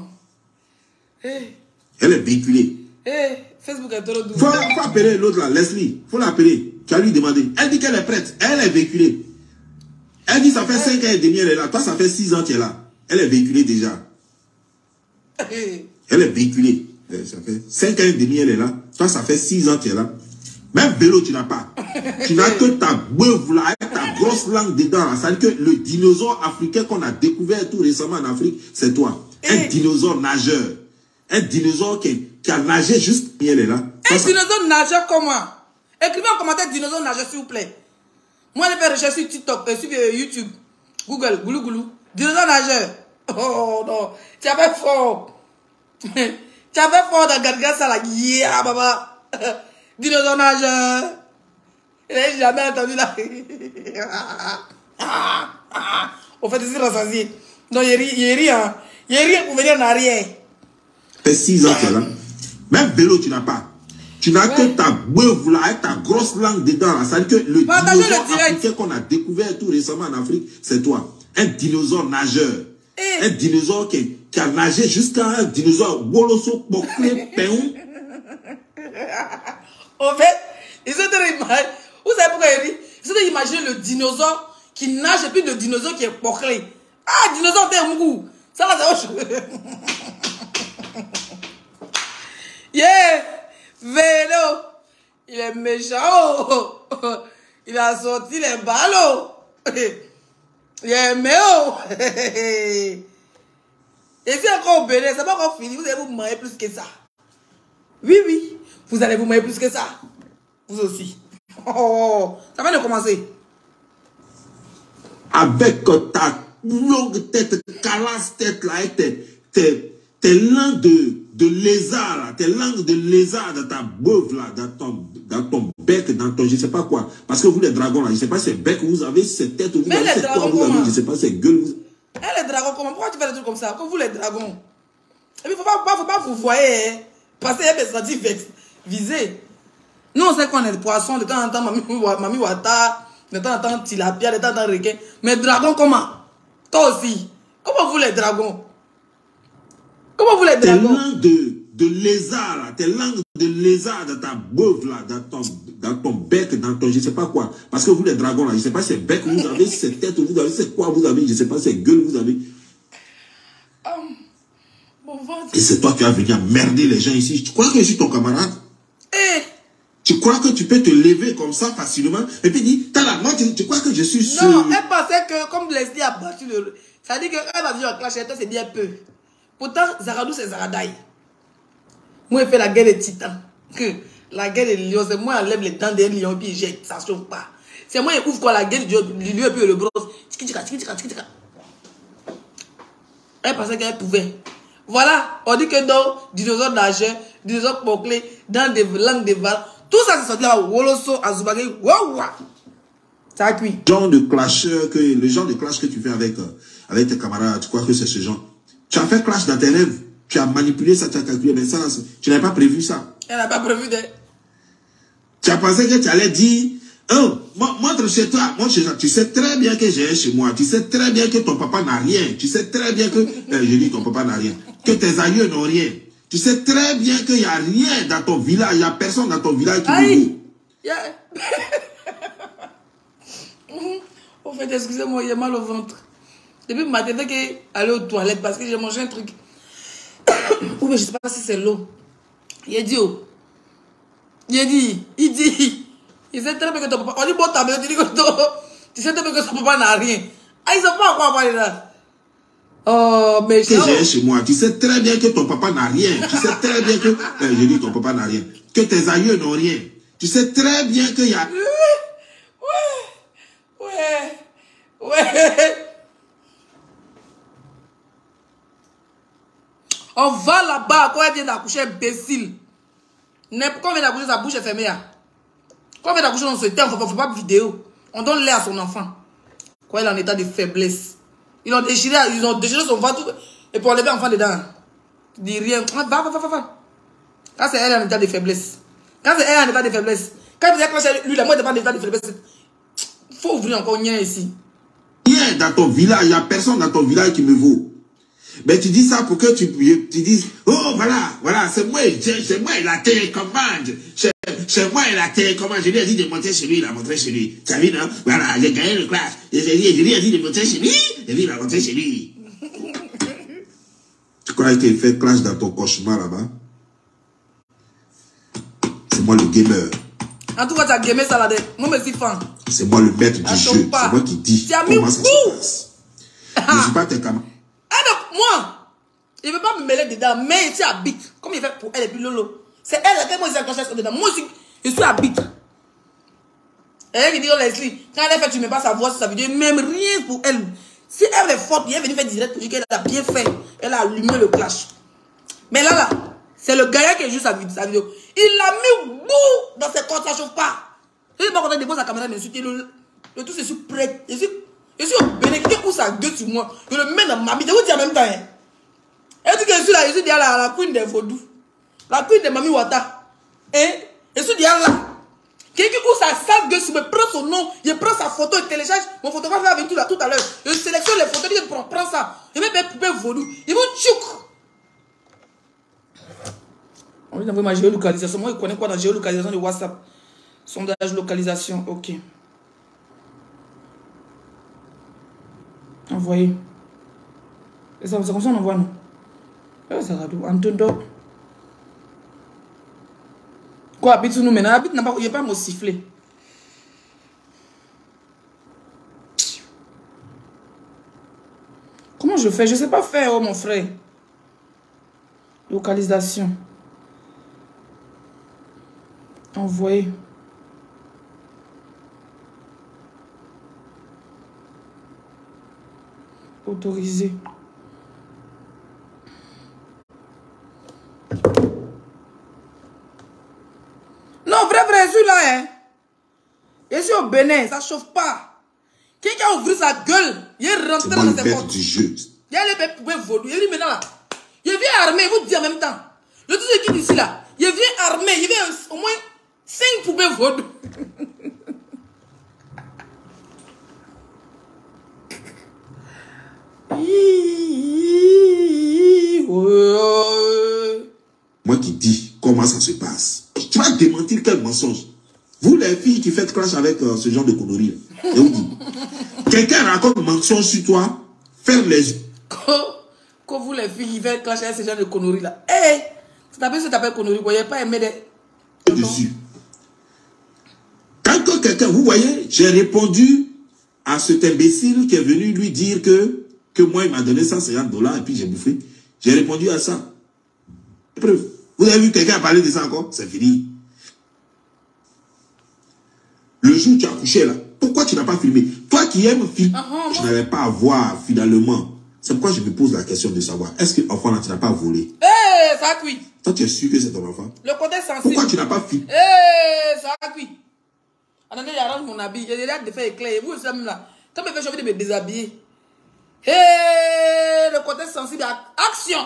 Elle est véhiculée. Facebook est trop doux. Faut appeler l'autre là, Leslie. Faut l'appeler. Tu vas lui demander. Elle dit qu'elle est prête. Elle est véhiculée. Elle dit ça fait 5 ans et demi, elle est là. Toi, ça fait 6 ans qu'elle est là. Elle est véhiculée déjà. Elle est véhiculée. Ça fait 5 ans et demi, elle est là. Toi, ça fait 6 ans qu'elle est là. Même vélo, tu n'as pas. Tu n'as que ta beuve là, avec ta grosse langue dedans. Ça veut dire que le dinosaure africain qu'on a découvert tout récemment en Afrique, c'est toi. Un dinosaure nageur. Un dinosaure qui a nagé juste, et elle est là. Un dinosaure nageur comment? Écrivez en commentaire dinosaure nageur, s'il vous plaît. Moi, je vais rechercher sur TikTok, sur YouTube, Google, goulou goulou. Dinosaure nageur. Oh non, tu avais fort. Tu avais fort dans Garga ça là. Yeah, baba. Dinosaure nageur. Je n'ai jamais entendu là. On fait des rassasiés. Non, il rit, hein. Il rit pour venir en arrière. Ça fait 6 ans qu'elle est là. Même vélo, tu n'as pas. Tu n'as que ta beuve là, avec ta grosse langue dedans. Ça veut dire que le dinosaure africain qu'on a découvert tout récemment en Afrique, c'est toi. Un dinosaure nageur. Un dinosaure qui a nagé jusqu'à un dinosaure Woloso, Boclé, Péon. En fait, ils ont imaginer. Vous savez pourquoi il dit? Ils ont imaginer le dinosaure qui nage et puis le dinosaure qui est porclé. Ah, dinosaure t'es un goût. Ça là, c'est autre chose. Yeah! Vélo! Il est méchant! Il a sorti les ballots! Il est méo! Et si encore au Bénin, c'est pas encore fini, vous allez vous marier plus que ça. Oui, oui, vous allez vous marier plus que ça. Vous aussi. Oh, ça va de commencer. Avec ta longue tête, calasse tête là, tes langues de lézard là, tes langues de lézard dans ta beuve là, dans ton bec, dans ton je sais pas quoi. Parce que vous les dragons là, je sais pas si c'est bec vous avez, si c'est tête vous avez, c'est quoi vous avez, je sais pas si c'est gueule vous. Les dragons comment? Pourquoi tu fais des trucs comme ça? Comme vous les dragons. Et puis faut pas vous voyez, hein. Parce qu'il y a des sentis visés. Nous on sait qu'on est des poissons, de temps en temps Mami Wata, de temps en temps tilapia, de temps en temps requin. Mais dragons comment? Toi aussi. Comment vous les dragons? Comment vous les dragons? Tes langues de lézard là, tes langues de lézard dans ta beuve là, dans ton bec, dans ton je sais pas quoi. Parce que vous les dragons là, je sais pas si c'est bec vous avez, si c'est tête vous avez, c'est quoi vous avez, je sais pas si c'est gueule vous avez. Et c'est toi qui vas venir merder les gens ici. Tu crois que je suis ton camarade? Tu crois que tu peux te lever comme ça facilement et puis dire, moi tu crois que je suis sûr? Non, elle pensait que comme Leslie a battu le... Ça veut dire qu'elle va venir en clash, c'est bien peu. Pourtant, Zaradou c'est Zaradaï. Moi, il fait la guerre des titans. La guerre des lions, c'est moi, elle lève les dents des lions et puis il jette, ça ne chauffe pas. C'est moi, il ouvre quoi la guerre du lion et puis le brosse. Elle pensait qu'elle pouvait. Voilà, on dit que dans dinosaures nageurs, dinosaures porclés, dans des langues de val, tout ça, c'est sorti là, Woloso, Azubagé, waouh! Ça a cuit. Le genre de clash que tu fais avec tes camarades, tu crois que c'est ce genre? Tu as fait clash dans tes rêves, tu as manipulé ça, tu as calculé, mais ça, tu n'avais pas prévu ça. Elle n'a pas prévu de... Tu as pensé que tu allais dire, oh, montre chez toi, tu sais très bien que j'ai chez moi, tu sais très bien que ton papa n'a rien, tu sais très bien que, je dis ton papa n'a rien, que tes aïeux n'ont rien. Tu sais très bien qu'il n'y a rien dans ton village, il n'y a personne dans ton village qui veut. En fait, excusez-moi, il y a mal au ventre. Depuis le matin, dès qu'aller aux toilettes, parce que j'ai mangé un truc. Ou mais je ne sais pas si c'est l'eau. Il dit, il sait très bien que ton papa, on dit bon, tu sais très bien que ton papa n'a rien. Ah, ils ne savent pas à quoi parler là. Oh, mais que j'ai chez moi, tu sais très bien que ton papa n'a rien. Tu sais très bien que, je dis ton papa n'a rien. Que tes aïeux n'ont rien. Tu sais très bien qu'il y a... Ouais. On va là-bas quand elle vient d'accoucher, imbécile. Quand on vient d'accoucher, sa bouche est fermée. Quand on vient d'accoucher, on se tait, on ne fait pas de vidéo. On donne l'air à son enfant. Quand il est en état de faiblesse. Ils ont déchiré son ventre et puis on lève l'enfant dedans. Dis rien. Va. Quand c'est elle en état de faiblesse. Quand c'est elle en état de faiblesse. Quand vous êtes chez lui, la moi, dépend de l'état de faiblesse. Il faut ouvrir encore rien ici. Rien dans ton village, il n'y a personne dans ton village qui me vaut. Mais tu dis ça pour que tu dises, oh voilà, c'est moi la télécommande. C'est moi la télécommande. Je lui ai dit de monter chez lui, il a montré chez lui. Tu as vu, non? Voilà, j'ai gagné le clash. Je lui ai dit de monter chez lui, et lui, il a monté chez lui. Tu crois qu'il fait clash dans ton cauchemar là-bas? C'est moi le gamer. En tout cas, tu as gamé ça là-dedans. Moi, je suis fan. C'est moi le maître du jeu. C'est moi qui dis comment ça se passe. Je ne suis pas tes camarades. Ah donc, moi, il ne veut pas me mêler dedans, mais ici habite. Comme il fait pour elle et puis Lolo. C'est elle qui moi, je dedans. Moi aussi, je suis habite. Et elle qui dit, oh Leslie, quand elle fait, tu ne mets pas sa voix sur sa vidéo, même rien pour elle. Si elle est forte, elle est venue faire direct pour dire qu'elle a bien fait. Elle a allumé le clash. Mais là, c'est le gars qui joue sa vidéo. Il l'a mis bout dans ses comptes, ça ne chauffe pas. Je ne sais pas quand elle dépose sa caméra, mais le tout, c'est sur prêt. Je suis au bénéfice où ça gueule sur moi. Je le mets dans ma vie. Je vous dis en même temps. Hein. Elle dit que je suis là, je suis derrière la queen des vaudous. La queen de Mami Wata. Hein? Je suis derrière là. Quelqu'un où ça sale gueule sur moi, prend son nom, je prends sa photo, je télécharge mon photographe avec tout là tout à l'heure. Je sélectionne les photos, je prends ça. Je mets mes poupées vaudou. Ils vont tchouk. On lui envoie ma géolocalisation. Moi, je connais quoi dans la géolocalisation de WhatsApp? Sondage localisation, ok. Envoyer. C'est comme ça on envoie, non? Ça va tout. Antondo. Quoi, habite sur nous maintenant? Habite n'a pas, il n'y a pas mon sifflet. Comment je fais? Je ne sais pas faire, oh mon frère. Localisation. Envoyer. Autoriser. Non, vrai, celui-là, hein. Je suis au Bénin, ça ne chauffe pas. Quelqu'un a ouvert sa gueule, il est rentré dans ses portes. Il y a les poupées vaudou. Il dit maintenant là, il vient armé, il vous dit en même temps. Le tout ce qui est ici là, il vient armé, il vient au moins 5 poupées vaudou. Moi qui dis comment ça se passe. Tu vas démentir quel mensonge. Vous les filles qui faites clash avec ce genre de conneries. Je vous dis. Quelqu'un raconte un mensonge sur toi, ferme les yeux. Quand vous les filles qui faites clash avec ce genre de conneries là. Hé, c'est un peu ce que tu appelles conneries. Vous n'avez pas aimé des... Dessus. Quand quelqu'un, vous voyez, j'ai répondu à cet imbécile qui est venu lui dire que moi, il m'a donné $150 et puis j'ai bouffé. J'ai répondu à ça. Preuve. Vous avez vu quelqu'un parler de ça encore? C'est fini. Le jour où tu as couché là, pourquoi tu n'as pas filmé? Toi qui aimes filmer, tu n'avais pas à voir finalement. C'est pourquoi je me pose la question de savoir, est-ce que l'enfant là, tu n'as pas volé? Eh, ça a cuit. Toi, tu es sûr que c'est ton enfant? Le côté sensible. Pourquoi tu n'as pas filmé? Eh, ça a cuit. Attendez, j'arrange mon habit. J'ai l'air de faire éclair. Et vous, c'est même là. Quand je me fais, j'ai envie de me déshabiller. Eh, le côté sensible, action.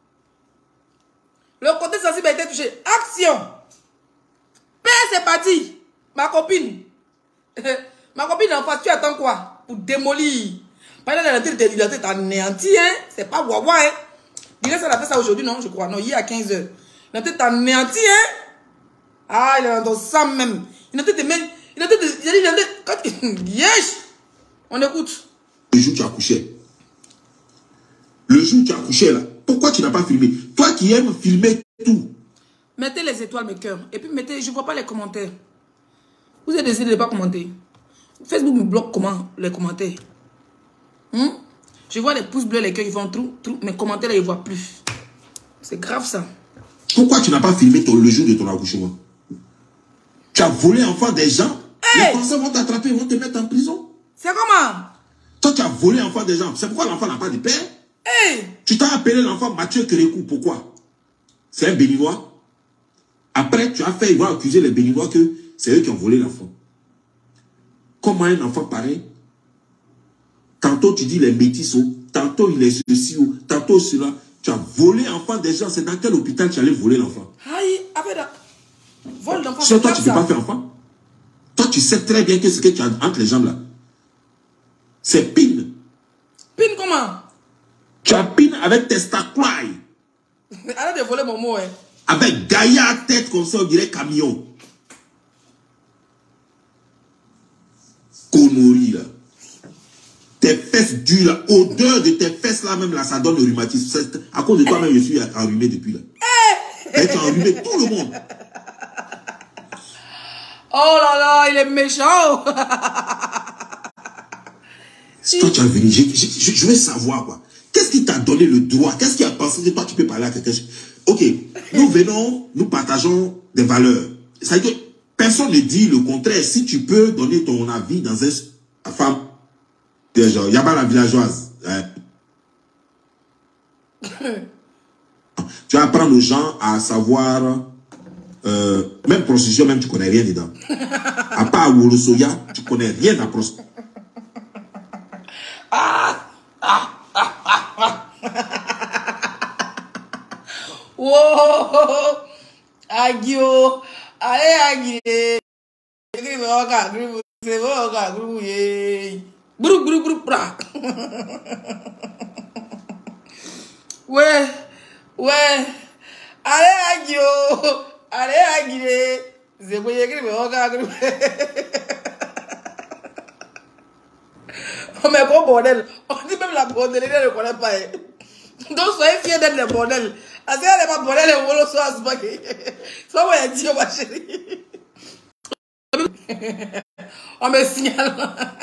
Le côté sensible a été touché. Action. Père, c'est parti. Ma copine. Ma copine en face, tu attends quoi? Pour démolir. Pendant la tête, il a été anéanti, hein. C'est pas wawa, hein. Il a fait ça aujourd'hui, non, je crois. Non, hier à 15h. Il a été anéanti, hein. Ah, il est dans ça même. Il a été même. Il a été. Yes. On écoute. Le jour où tu as couché. Le jour où tu as couché là. Pourquoi tu n'as pas filmé? Toi qui aimes filmer tout. Mettez les étoiles, mes cœurs. Et puis mettez, je ne vois pas les commentaires. Vous avez décidé de ne pas commenter. Facebook me bloque comment les commentaires. Je vois les pouces bleus, les cœurs, ils font trou. Mes commentaires, là, ils ne voient plus. C'est grave ça. Pourquoi tu n'as pas filmé le jour de ton accouchement? Tu as volé l'enfant des gens. Hey! Les Français vont t'attraper, ils vont te mettre en prison. C'est comment? Toi, tu as volé l'enfant des gens. C'est pourquoi l'enfant n'a pas de père. Hey! Tu t'as appelé l'enfant Mathieu Kérékou. Pourquoi? C'est un Béninois. Après, tu as fait, ils vont accuser les Béninois que c'est eux qui ont volé l'enfant. Comment un enfant pareil? Tantôt tu dis les métis, tantôt il est ceci, tantôt cela. Tu as volé l'enfant des gens. C'est dans quel hôpital tu allais voler l'enfant? Aïe, Vol d'enfant. Sinon, toi, tu ne peux pas faire enfant. Toi, tu sais très bien que ce que tu as entre les jambes là, c'est pin. Pin comment? Tu as pin avec testaculae. Arrête de voler mon mot, hein. Avec Gaïa à tête comme ça, on dirait camion. Connerie là. Tes fesses dures là, odeur de tes fesses là même là, ça donne le rhumatisme. À cause de toi-même, je suis enrhumé depuis là. Et tu as enrhumé tout le monde. Oh là là, il est méchant. Toi, tu as venu, je veux savoir quoi. Qu'est-ce qui t'a donné le droit? Qu'est-ce qui a pensé que toi, tu peux parler à quelqu'un? Ok, nous venons, nous partageons des valeurs. C'est-à-dire que personne ne dit le contraire. Si tu peux donner ton avis dans un... Femme, genre, Yaba la villageoise. Hein. Tu vas apprendre aux gens à savoir... même prostitution, même tu connais rien dedans. À part Wolo Soya, tu connais rien dans la prostitution. Wow! Agio! Allez, Agio! Ouais! Ouais! Allez, Agio! Allez, Agio! C'est pour y écrire, oh, mais bon bordel! On dit même la bordelée, elle ne connaît pas. Donc, soyez fiers d'être les bordels. Parce qu'elle n'est pas bordel, elle vole sur la spaghetti. C'est pas moi, elle dit, ma chérie. On me signale.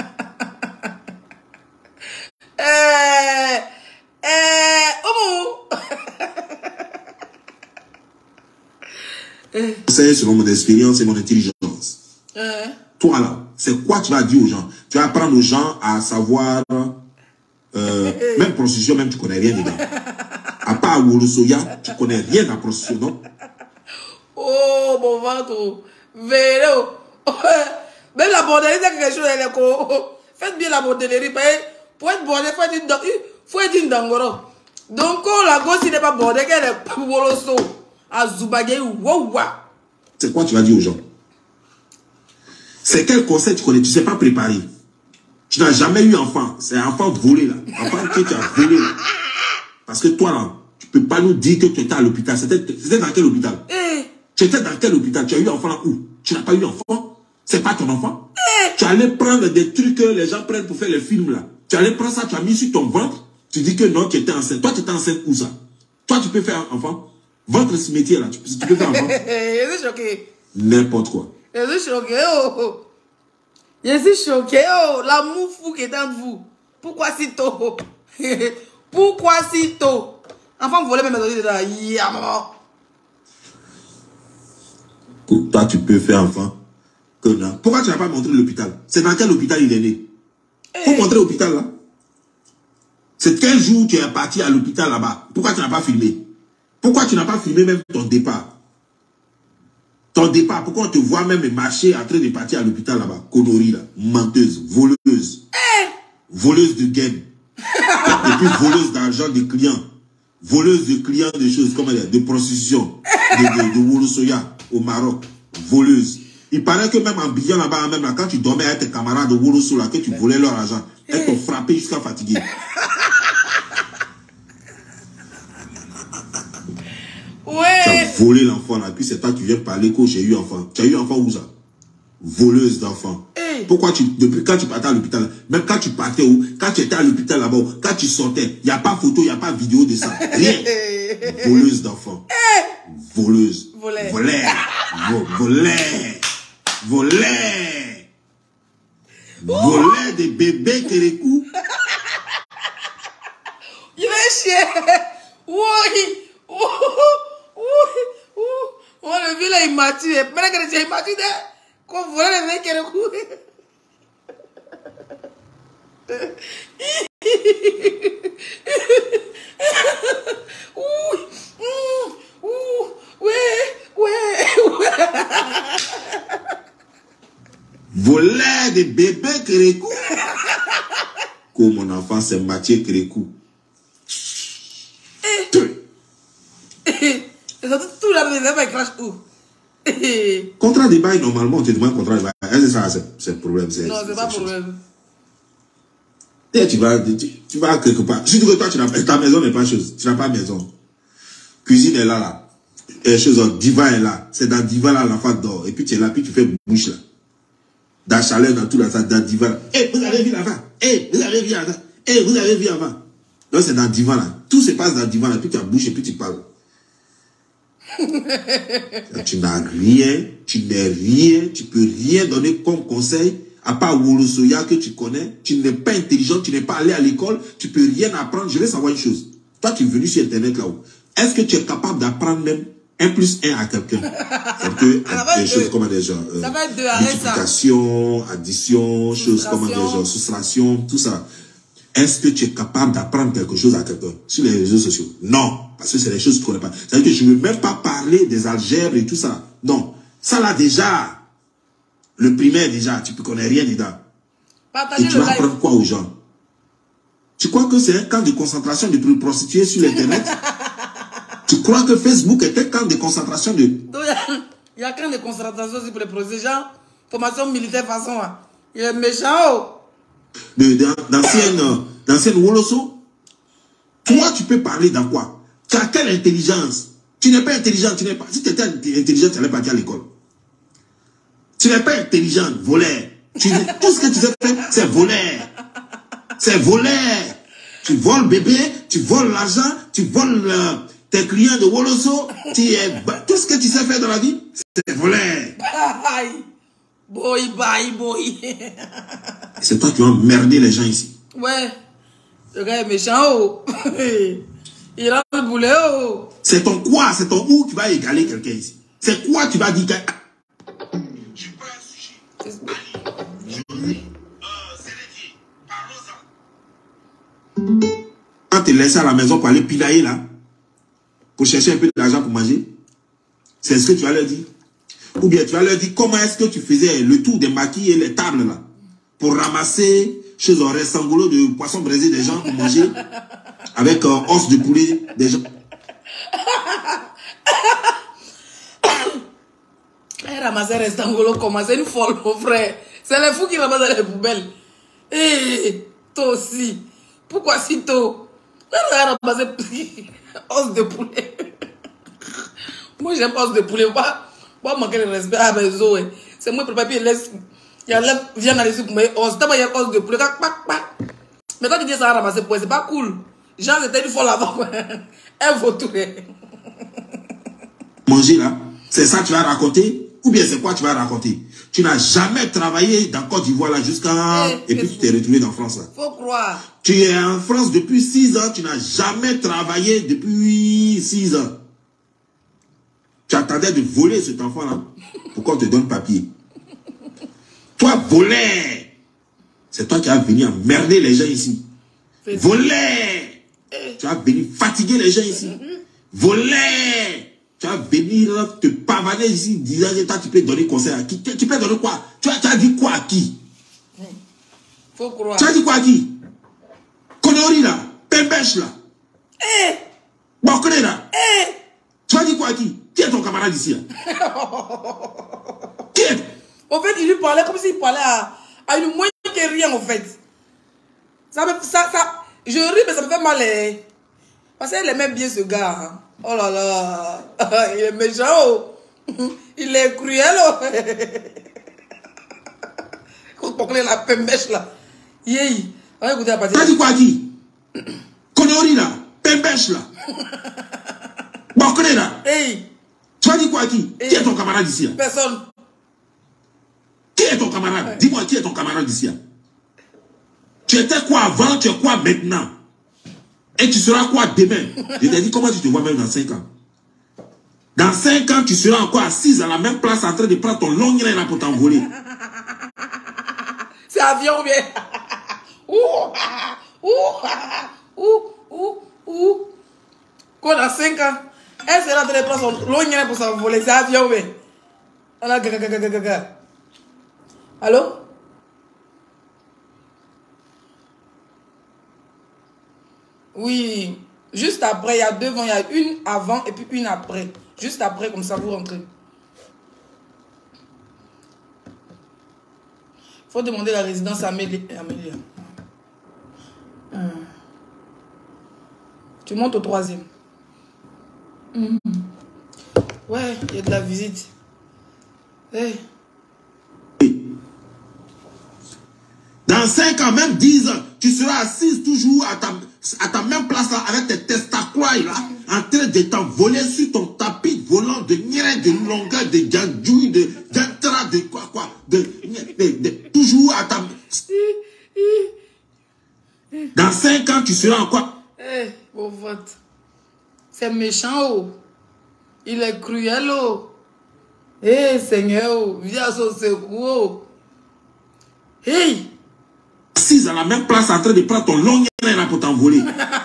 C'est selon mon expérience et mon intelligence. Toi là, c'est quoi tu vas dire aux gens? Tu vas apprendre aux gens à savoir, même prostitution, même tu connais rien dedans. À part Wolo Soya, tu connais rien dans la prostitution, non? Oh, mon ventre. Vélo. Même la bordellerie, c'est quelque chose. Faites bien la bordellerie. Pour être bordé, il faut être une dangoro. Donc, la gosse, il n'est pas bordé, qu'elle est pas Woloso. À Zoubagé ou Wawa. C'est quoi tu vas dire aux gens? C'est quel conseil tu connais? Tu ne sais pas préparer. Tu n'as jamais eu enfant. C'est un enfant volé là. Enfant que tu as volé là. Parce que toi là, tu ne peux pas nous dire que tu étais à l'hôpital. C'était dans quel hôpital? Tu étais dans quel hôpital? Tu as eu enfant là où? Tu n'as pas eu enfant? C'est pas ton enfant? Tu allais prendre des trucs que les gens prennent pour faire les films là. Tu allais prendre ça, tu as mis sur ton ventre. Tu dis que non, tu étais enceinte. Toi, tu étais enceinte où ça? Toi, tu peux faire un enfant? Ventre cimetière là, tu peux faire un enfant? Je suis choqué. N'importe quoi. Je suis choqué. Oh. Je suis choqué. Oh. L'amour fou qui est en vous. Pourquoi si tôt? Pourquoi si tôt? Enfant, vous volez même mes dedans. Yeah, maman. Toi, tu peux faire enfant. Pourquoi tu n'as pas montré l'hôpital? C'est dans quel hôpital il est né? Faut montrer l'hôpital là. C'est quel jour tu es parti à l'hôpital là-bas? Pourquoi tu n'as pas filmé? Pourquoi tu n'as pas filmé même ton départ? Ton départ, pourquoi on te voit même marcher en train de partir à l'hôpital là-bas? Connerie là, menteuse, voleuse. Voleuse de gain. Et puis voleuse d'argent des clients. Voleuse de clients de choses comme de prostitution. De Wolo Soya au Maroc. Voleuse. Il paraît que même en billant là-bas, même là, quand tu dormais avec tes camarades de Wolo Soya, que tu volais leur argent, elles t'ont frappé jusqu'à fatiguer. Ouais. Tu as volé l'enfant là, puis c'est toi qui viens parler que j'ai eu enfant. Tu as eu enfant où ça? Voleuse d'enfant. Pourquoi depuis quand tu partais à l'hôpital, même quand tu partais où, quand tu étais à l'hôpital là-bas, quand tu sortais, il n'y a pas photo, il n'y a pas vidéo de ça. Rien. Voleuse d'enfant. Voleuse. Volée. Volée des bébés Kérékou. Il est chier. Oui. Oh, le vieux là, il m'a tué. Maintenant que il m'a tué, qu'on volait les mecs Kérékou. Voler des bébés Kérékou. Comme mon enfant, c'est Mathieu Kérékou. Et ça tout là, mais sais pas, il crache où? Contrat de bail, normalement, on te demande contrat de bail. Est-ce que ça, c'est le problème? Non, c'est pas problème. Et tu vas quelque part. Surtout que toi, ta maison n'est pas chose. Tu n'as pas maison. Cuisine est là. Divan est là. C'est dans divan là, l'enfant dort. Et puis tu es là, puis tu fais bouche là. Dans chaleur, dans tout là, dans divan. Eh, vous avez vu là-bas. Eh, vous avez vu là-bas. Eh, vous avez vu avant. Donc c'est dans divan là. Tout se passe dans divan là. Puis tu as bouche et puis tu parles. Tu n'as rien. Tu n'es rien. Tu peux rien donner comme conseil. À part Wolosoya que tu connais, tu n'es pas intelligent, tu n'es pas allé à l'école, tu peux rien apprendre. Je vais savoir une chose. Toi, tu es venu sur Internet là-haut. Est-ce que tu es capable d'apprendre même 1 plus 1 à quelqu'un? Des choses comme des gens. Multiplication, addition, choses comme des gens, soustraction, tout ça. Est-ce que tu es capable d'apprendre quelque chose à quelqu'un sur les réseaux sociaux? Non, parce que c'est des choses que tu ne connais pas. C'est-à-dire que je ne veux même pas parler des algèbres et tout ça. Non, ça là déjà. Le primaire déjà, tu ne connais rien dedans. Et tu vas apprendre quoi aux gens? Tu crois que c'est un camp de concentration de prostituées sur l'internet? Tu crois que Facebook est un camp de concentration de... Il y a un camp de concentration aussi pour les prostituées. Genre, formation militaire façon. Il est méchant. D'ancienne Woloso. Toi, tu peux parler dans quoi? Tu as quelle intelligence? Tu n'es pas intelligent, tu n'es pas... Si tu étais intelligent, tu allais partir à l'école. Tu n'es pas intelligent, voleur. Tout ce que tu sais faire, c'est voleur. C'est voleur. Tu voles bébé, tu voles l'argent, tu voles tes clients de Woloso. Tout ce que tu sais faire dans la vie, c'est voleur. Boy, bye, boy. C'est toi qui vas emmerder les gens ici. Ouais. Le gars est méchant. Il a le boulet. C'est ton quoi? C'est ton où qui va égaler quelqu'un ici? C'est quoi tu vas dire que... Quand tu es laissé à la maison pour aller pilailler là, pour chercher un peu d'argent pour manger, c'est ce que tu vas leur dire. Ou bien tu vas leur dire comment est-ce que tu faisais le tour des maquis et les tables là, pour ramasser chez un restangolo de poisson braisé des gens pour manger, avec os de poulet des gens. Ramasser restangolo comment? C'est une folle, mon frère. C'est les fous qui ramassent dans les poubelles. Eh, toi aussi. Pourquoi si tôt? Ramasser os de poulet. Moi, j'aime os de poulet. Pas manquer de respect à mes os. C'est moi qui prépare, puis il laisse. Il enlève, vient dans les soupe pour mes os. D'abord, il y a os de poulet. Mais quand tu dis ça à ramasser pour c'est pas cool. Genre, c'était une folle avant. Elle vaut tout. Manger là, c'est ça que tu vas raconter? Ou bien c'est quoi tu vas raconter? Tu n'as jamais travaillé dans Côte d'Ivoire là jusqu'à... Et puis tu t'es retrouvé dans France là. Faut croire. Tu es en France depuis 6 ans, tu n'as jamais travaillé depuis 6 ans. Tu attendais de voler cet enfant là pour qu'on te donne papier. Toi, voleur, c'est toi qui as venu emmerder les gens ici. Voleur, tu as venu fatiguer les gens ici. Voleur, tu vas venir te pavaner ici, disant que toi, tu peux donner conseil à qui? Tu peux donner quoi? Tu as dit quoi à qui? Faut croire. Tu as dit quoi à qui? Konori là, Pembèche là. Bokre là. Tu as dit quoi à qui? Qui est ton camarade ici? Qui est? En fait, il lui parlait comme s'il parlait à une moyenne que rien en fait. Je ris, mais ça me fait mal. Parce qu'elle aimait bien ce gars. Hein. Oh là là, il est méchant. Oh. Il est cruel. Oh. Quand on la pembèche là. Yéy. On va écouter la partie. Tu as dit quoi à qui? Konori là, Pembèche là. Bokre là. Hey. Tu as dit quoi à qui? Qui est ton camarade ici? Personne. Qui est ton camarade? Dis-moi qui est ton camarade ici? Tu étais quoi avant, tu es quoi maintenant? Et tu seras quoi demain? Je t'ai dit comment tu te vois même dans 5 ans. Dans 5 ans, tu seras encore assise à la même place en train de prendre ton long grain là pour t'envoler. C'est avion ou bien? Quoi dans 5 ans? Elle sera en train de prendre son long grain pour s'envoler. C'est avion ou bien? Allô? Oui, juste après, il y a 2 vents, il y a une avant et puis une après. Juste après, comme ça, vous rentrez. Faut demander la résidence à Amélie. Tu montes au 3e. Ouais, il y a de la visite. Hey. Dans 5 ans, même 10 ans, tu seras assise toujours à ta même place là, avec tes testacroix là, en train de t'envoler sur ton tapis volant de nire, de longueur, de djandjoui, de jantra, de quoi, toujours à ta... Dans 5 ans, tu seras en quoi? Eh, bon vote. C'est méchant, oh. Il est cruel, oh. Eh, Seigneur, oh. Viens à son secours, oh. Hey! Assise à la même place en train de prendre ton long là pour t'envoler.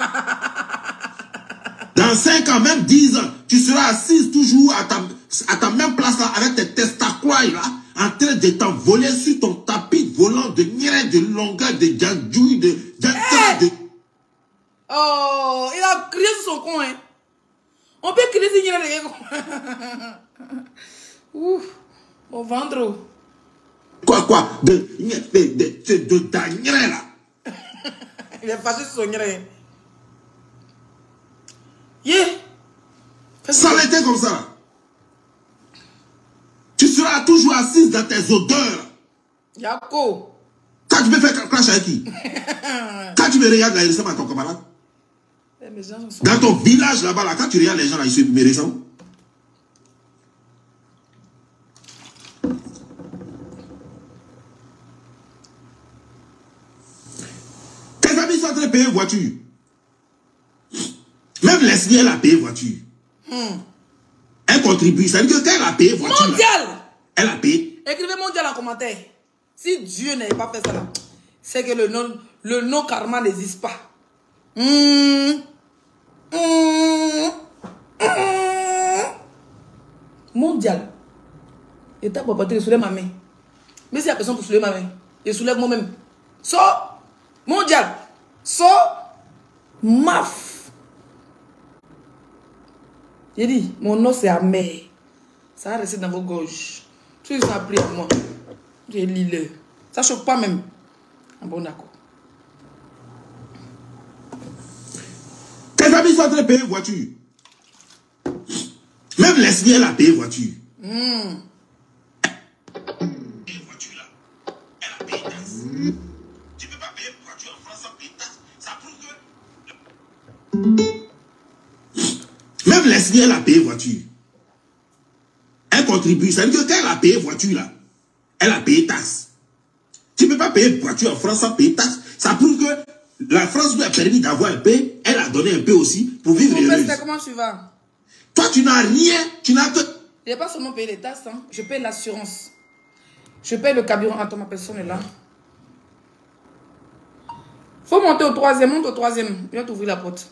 Dans 5 ans, même 10 ans, tu seras assise toujours à ta même place là, avec tes testacroix là, en train de t'envoler sur ton tapis volant de nire, de longueur, de djandjoui, de jantra, de... Oh, il a crié sur son coin. Hein. On peut crier sur le coin. Ouf, au ventre. Quoi, de Daniel là. Il est fâché sur son nire. Yeah. Ça l'était comme ça. Tu seras toujours assise dans tes odeurs. Yako. Quand tu me fais crash avec qui? Quand tu me regardes là, il ressemble à ton camarade. Dans ton village là-bas, là, quand tu regardes les gens là, ils me ressemblent. Tes amis sont en train de payer une voiture. Même Leslie, elle a payé voiture. Elle contribue. Ça veut dire que quand elle a payé voiture. Mondial! Là, elle a payé. Écrivez mondial en commentaire. Si Dieu n'avait pas fait ça là, c'est que le nom karma n'existe pas. Mondial. Et t'as pas de soulever ma main. Mais si y a personne pour soulever ma main, je soulève moi-même. So, mondial. So, maf. J'ai dit, mon nom c'est amer. Ça va rester dans vos gorges. Tout ça a pris à moi. J'ai l'île. Ça chauffe pas même. Ah bon, d'accord. Tes amis sont en train de payer voiture. Même Leslie, elle a payé voiture. Voiture là. Elle a payé taxe. Tu ne peux pas payer voiture en France sans payer taxe. Ça prouve que... Même Leslie, elle a payé voiture. Elle contribue. Ça veut dire que quand elle a payé voiture là, elle a payé taxe. Tu ne peux pas payer voiture en France sans payer taxe. Ça prouve que la France lui a permis d'avoir un peu. Elle a donné un peu aussi pour vivre heureuse. Comment tu vas? Toi, tu n'as rien. Tu n'as que... Je n'ai pas seulement payé les taxes. Hein. Je paye l'assurance. Je paye le carburant. Attends, ma personne est là. Faut monter au 3e. Monte au 3e. Viens t'ouvrir la porte.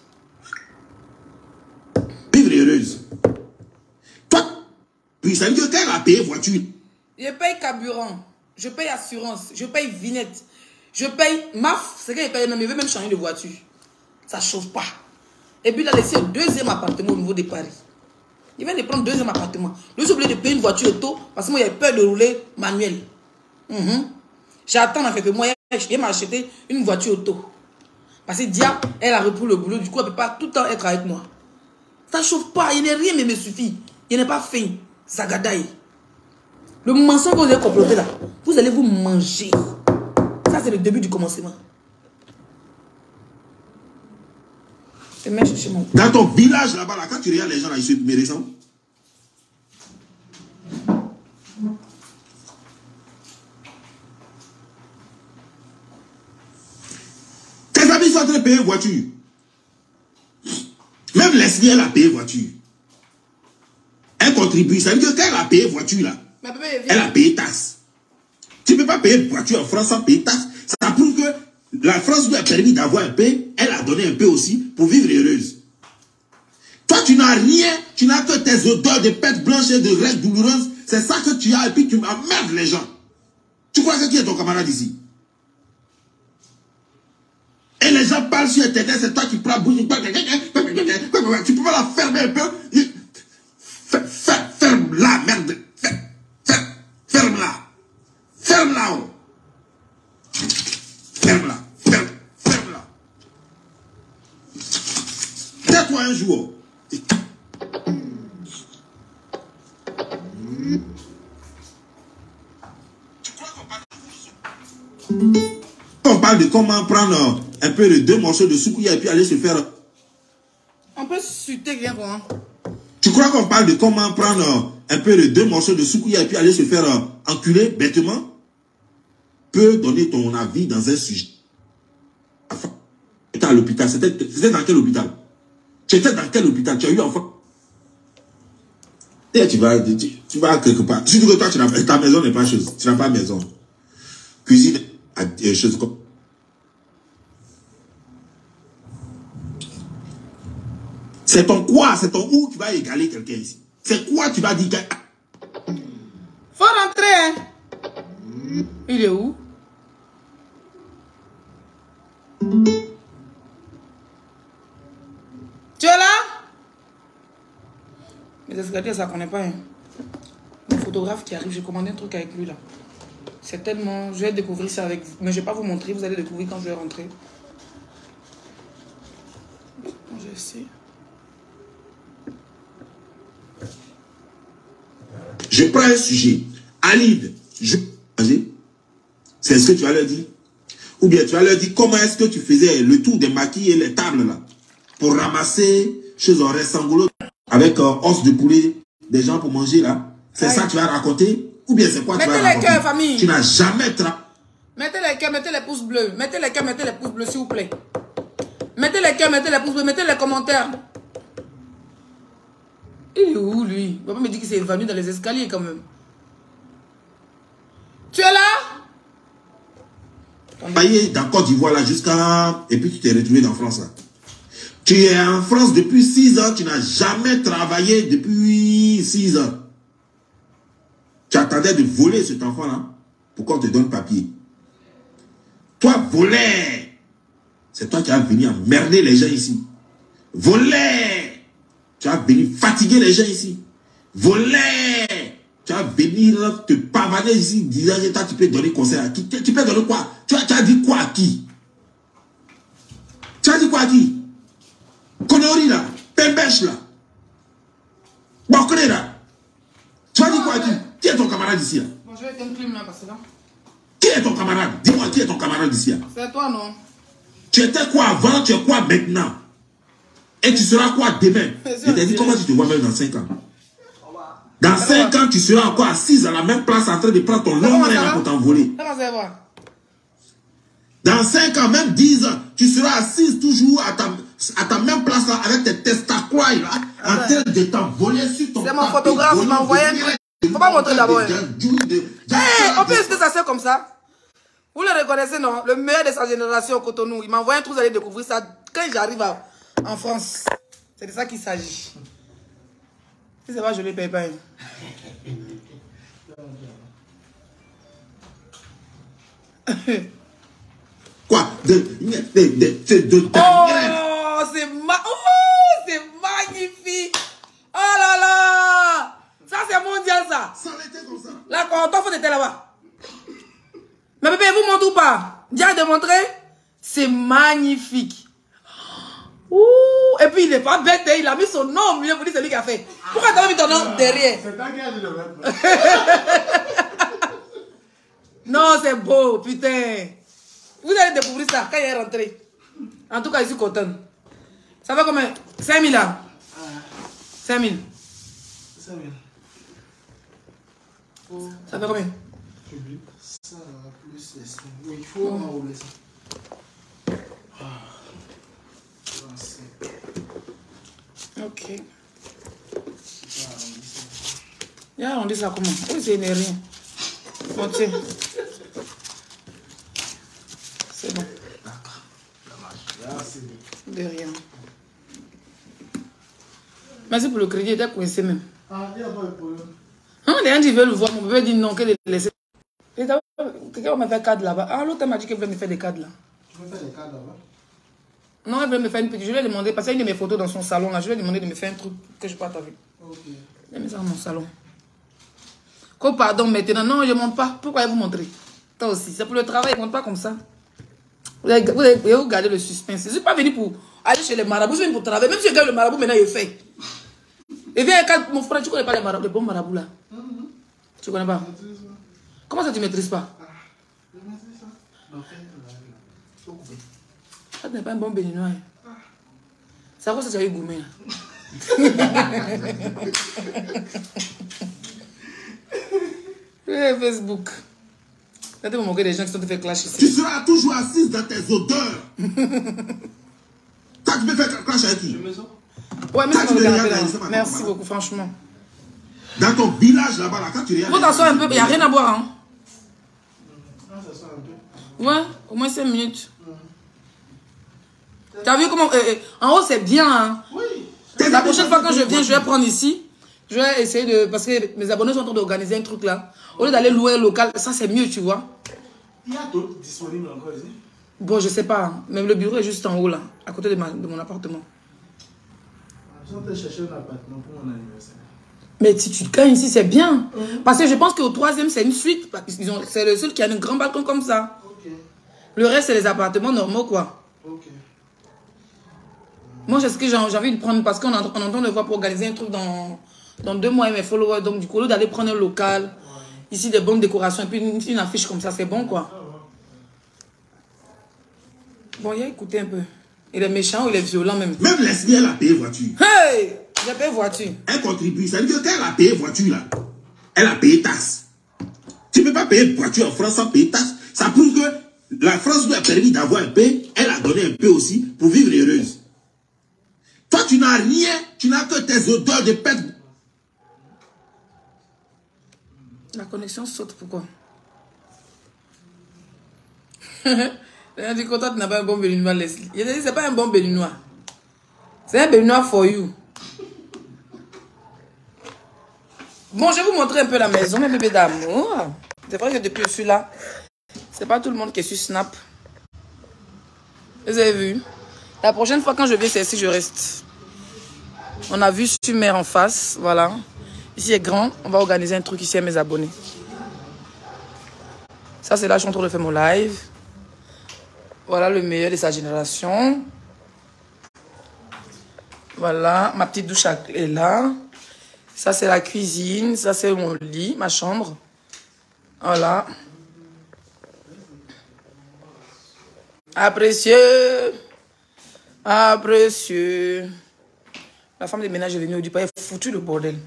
Vivre heureuse. Toi, puis ça veut dire qu'elle a payé voiture. Je paye carburant. Je paye assurance. Je paye vignette. Je paye MAF. C'est qu'elle paye même. Il veut même changer de voiture. Ça ne chauffe pas. Et puis il a laissé un 2e appartement au niveau de Paris. Il vient de prendre 2e appartement. Lui, j'ai oublié de payer une voiture auto parce que moi, il avait peur de rouler manuel. J'attends dans quelques mois. Il m'a acheté une voiture auto. Parce que Dia, elle a repris le boulot. Du coup, elle ne peut pas tout le temps être avec moi. Ça ne chauffe pas. Il n'est rien, mais me suffit. Il n'est pas fin. Zagadaï. Le mensonge que vous avez comploté là, vous allez vous manger. Ça, c'est le début du commencement. Dans ton village là-bas, là, quand tu regardes les gens là, ils se méritent. Tes amis sont en train de payer voiture. Même Leslie, elle a payé voiture. Elle contribue. Ça veut dire qu'elle a payé voiture là. Elle a payé taxe. Tu ne peux pas payer voiture en France sans payer taxe. Ça prouve que la France lui a permis d'avoir un peu. Elle a donné un peu aussi pour vivre heureuse. Toi, tu n'as rien. Tu n'as que tes odeurs de pète blanche et de règles douloureuses. C'est ça que tu as et puis tu emmerdes les gens. Tu crois que qui est ton camarade ici? Et les gens parlent sur Internet, c'est toi qui prends bouche. Tu peux pas la fermer un peu. Tais-toi un jour. On parle de comment prendre un peu de 2 morceaux de soukouya et puis aller se faire... On peut suter rien pour moi. Tu crois qu'on parle de comment prendre un peu de 2 morceaux de soukouya et puis aller se faire enculer bêtement? Peut donner ton avis dans un sujet. Tu étais à l'hôpital. C'était dans quel hôpital? Tu étais dans quel hôpital? Tu as eu enfant? Et tu vas quelque part. Surtout que toi, ta maison n'est pas chose. Tu n'as pas maison. Cuisine, chose comme... C'est ton quoi? C'est ton où qui va égaler quelqu'un ici? C'est quoi tu vas dire? Faut rentrer, hein? Il est où? Tu es là? Mais escaliers, ça ne connaît pas. Hein. Le photographe qui arrive, j'ai commandé un truc avec lui là. C'est tellement... Je vais découvrir ça avec vous. Mais je ne vais pas vous montrer, vous allez découvrir quand je vais rentrer. Je sais. Je prends un sujet. Alid, vas-y. C'est ce que tu vas leur dire. Ou bien tu vas leur dire comment est-ce que tu faisais le tour des maquis et les tables là. Pour ramasser chez un ressangolo avec os de poulet des gens pour manger là. C'est ça que tu vas raconter? Ou bien c'est quoi tu vas raconter? Mettez les cœurs, famille. Tu n'as jamais mettez les cœurs, mettez les pouces bleus. Mettez les cœurs, mettez les pouces bleus, s'il vous plaît. Mettez les cœurs, mettez les pouces bleus, mettez les commentaires. Il est où, lui? Papa me dit qu'il s'est évanoui dans les escaliers, quand même. Tu es là? Travaillé dans Côte d'Ivoire, là, jusqu'à... Et puis tu t'es retrouvé dans France, là. Tu es en France depuis 6 ans, tu n'as jamais travaillé depuis 6 ans. Tu attendais de voler cet enfant-là pour qu'on te donne papier. Toi, voler, c'est toi qui as venu emmerder les gens ici. Voler! Tu vas venir fatiguer les gens ici. Voler! Tu vas venir te pavaner ici, disant que toi, tu peux donner conseil à qui? Tu peux donner quoi? Tu as dit quoi à qui? Tu as dit quoi à qui? Konori là, Pembèche là, Bokre là. Tu as dit quoi à qui? Qui est ton camarade ici là? Bon, je vais t'incliner là parce que là. Qui est ton camarade? Dis-moi qui est ton camarade ici là? C'est toi, non? Tu étais quoi avant? Tu es quoi maintenant? Et tu seras quoi demain? Je t'ai dit comment tu te vois même dans 5 ans? Dans 5 ans, tu seras encore assise à la même place en train de prendre ton long train pour t'envoler. Dans 5 ans, même 10 ans, tu seras assise toujours à ta même place là, avec tes testacroix là, en train de t'envoler sur ton... C'est mon photographe, il m'a envoyé un truc. Il ne faut pas montrer d'abord. On peut essayer ça comme ça. Vous le reconnaissez, non? Le meilleur de sa génération au Cotonou. Il m'a envoyé un truc, vous allez découvrir ça quand j'arrive en France. C'est de ça qu'il s'agit. Si c'est pas, je ne les paye pas. Quoi? C'est magnifique. Oh là là. Ça, c'est mondial, ça. Ça l'était comme ça. Là, quand ton était là-bas. Mais bébé, vous montrez ou pas? Déjà de montrer. C'est magnifique. Ouh, et puis il n'est pas bête, il a mis son nom au milieu pour dire c'est lui qui a fait. Pourquoi tu as mis ton nom derrière? C'est toi qui as dit le même. Non, c'est beau, putain. Vous allez découvrir ça quand il est rentré. En tout cas, je suis content. Ça fait combien? 5 000 là? 5 000. 5 000. Ça fait combien? Ça plus les 5 000. Il faut enrouler ça. Ok. Il a arrondi ça comment? Oui, c'est rien. Bon, tiens. C'est bon. De rien. Merci pour le crédit, il était coincé même. Ah, il n'y a pas de problème. Les gens qui veulent le voir, mon bébé dit non, qu'elle est laissée. Quelqu'un va me faire cadre là-bas. Ah, l'autre m'a dit qu'elle voulait me faire des cadres là. Tu veux faire des cadres là-bas? Non, elle voulait me faire une petite. Je lui ai demandé, parce qu'il y a une de mes photos dans son salon là, je lui ai demandé de me faire un truc que je parte avec. Ok. J'ai mis ça dans mon salon. Oh, pardon, maintenant, non, je ne monte pas. Pourquoi vous montrer? Toi aussi, c'est pour le travail, je ne monte pas comme ça. Vous avez gardé le suspense. Je ne suis pas venu pour aller chez les marabouts, je suis venu pour travailler. Même si je garde le marabout, maintenant il fait. Et viens, quand mon frère, tu ne connais pas les marabouts, les bons marabouts là. Tu ne connais pas? Comment ça tu ne maîtrises pas? Je maîtrise ça. Ça n'est pas un bon béninois. C'est à quoi ça tu as eu gourmet là? Facebook. Regardez, vous moquez des gens qui sont de faire clash ici. Tu seras toujours assise dans tes odeurs. Toi, tu peux faire clash avec qui? Ouais, mais ça me regarde là. Merci beaucoup, franchement. Dans ton village là-bas, là, quand tu regardes. Faut t'asseoir un peu, il n'y a rien à boire. Hein? Ouais, au moins 5 minutes. Tu as vu comment. En haut, c'est bien. Hein? Oui. La prochaine fois, quand je viens, je vais prendre ici. Je vais essayer de... Parce que mes abonnés sont en train d'organiser un truc là. Au lieu d'aller louer un local, ça c'est mieux, tu vois. Il y a d'autres disponibles encore ici? Bon, je sais pas. Mais le bureau est juste en haut là, à côté de mon appartement. Je suis en train de chercher un appartement pour mon anniversaire. Mais si tu gagnes ici, c'est bien. Parce que je pense qu'au 3e, c'est une suite. C'est le seul qui a un grand balcon comme ça. Ok. Le reste, c'est les appartements normaux, quoi. Ok. Moi, c'est ce que j'ai envie de prendre parce qu'on entend de voir pour organiser un truc dans 2 mois mes followers. Donc, du coup, au lieu d'aller prendre un local, ici, des bonnes décorations, et puis une affiche comme ça, c'est bon, quoi. Bon, il a écouté un peu. Il est méchant ou il est violent même. Même lesbienne, elle a payé voiture. Hey! J'ai payé voiture. Elle contribue. Ça veut dire qu'elle a payé voiture, là. Elle a payé taxe. Tu ne peux pas payer voiture en France sans payer taxe. Ça prouve que la France lui a permis d'avoir un peu. Elle a donné un peu aussi pour vivre heureuse. Toi, tu n'as rien. Tu n'as que tes odeurs de pète. La connexion saute, pourquoi? Elle a dit que toi, tu n'as pas un bon béninois, Leslie. Il a dit, c'est pas un bon béninois. C'est un béninois for you. Bon, je vais vous montrer un peu la maison, mes bébés d'amour. C'est vrai que depuis que je suis là, c'est pas tout le monde qui est sur Snap. Vous avez vu? La prochaine fois, quand je viens, c'est ici, je reste. On a vu sur mer en face, voilà. Ici est grand, on va organiser un truc ici à mes abonnés. Ça, c'est là que je suis en train de faire mon live. Voilà le meilleur de sa génération. Voilà, ma petite douche est là. Ça, c'est la cuisine. Ça, c'est mon lit, ma chambre. Voilà. Apprécieux. Apprécieux. La femme de ménage est venue au Dubaï. Elle est foutue le bordel.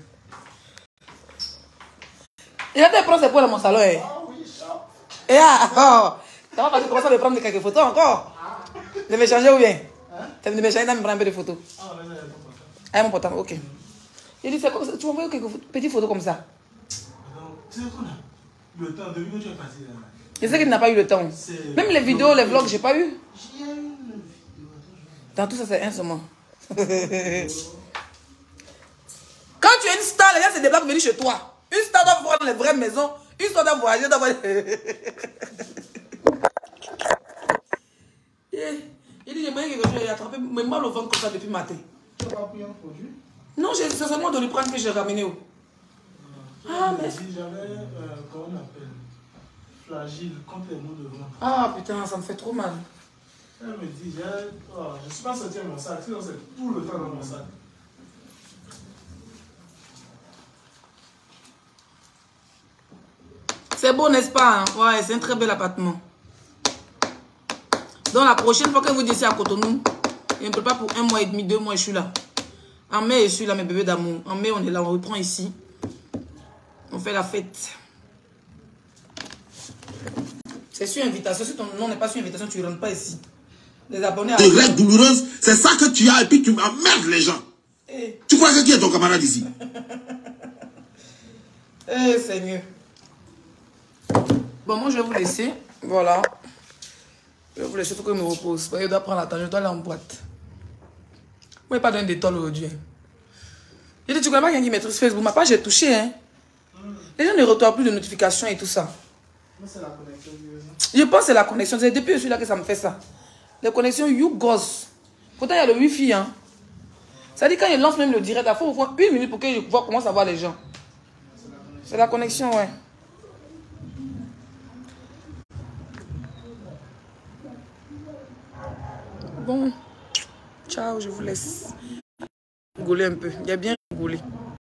Il a des prendre ses poils dans mon salon. Hein. Et oh. Ça va pas commencer à me prendre quelques photos encore. Je vais changer ou bien? Tu vas me changer, me prendre un peu de photos. Ah, mon portable, ok. Il dit, tu m'envoies quelques petites photos comme ça. Tu sais qu'on a le temps, depuis que tu es parti là. Je sais qu'il n'a pas eu le temps. Même les vidéos, les vlogs, j'ai pas eu. J'ai eu une vidéo. Dans tout ça, c'est un seulement. Quand tu es une star, les gens se déplacent pour venir chez toi. Une star doit voir dans les vraies maisons. Une star doit voyager, doit voir... Il dit, j'aimerais que je attrapé mal au ventre comme ça depuis le matin. Tu n'as pas pris un produit? Non, c'est seulement de lui prendre que j'ai ramené. Ah, mais... J'avais, comment on appelle, Flagile contre les maux de ventre. Ah, putain, ça me fait trop mal. Elle me dit, je ne suis pas sorti à mon sac, sinon c'est tout le temps dans mon sac. C'est beau, n'est-ce pas? Hein? Ouais, c'est un très bel appartement. Donc la prochaine fois que vous dites à Cotonou, je me prépare pour 1 mois et demi, 2 mois, je suis là. En mai, je suis là, mes bébés d'amour. En mai, on est là, on reprend ici. On fait la fête. C'est sur invitation. Si ton nom n'est pas sur invitation, tu ne rentres pas ici. Les abonnés... Des règles douloureuses, c'est ça que tu as et puis tu emmerdes les gens. Tu crois que qui est ton camarade ici? Seigneur. Bon, moi, je vais vous laisser. Voilà. Je vais vous laisser, il faut que je me repose. Je dois prendre la tâche, je dois aller en boîte. Moi, je n'ai pas donné d'étoile aujourd'hui. Il dit, tu connais pas quelqu'un qui maîtrise Facebook? Ma page, j'ai touché. Hein. Les gens ne reçoivent plus de notifications et tout ça. Mais c'est la connexion. Je pense que c'est la connexion. C'est depuis celui-là que ça me fait ça. Les connexions YouGoz. Pourtant, il y a le Wi-Fi. Hein. Ça dit quand il lance même le direct, il faut voir 1 minute pour que je vois comment ça va les gens. C'est la connexion, ouais. bon. Ciao, je vous laisse rigoler un peu. Il y a bien rigolé.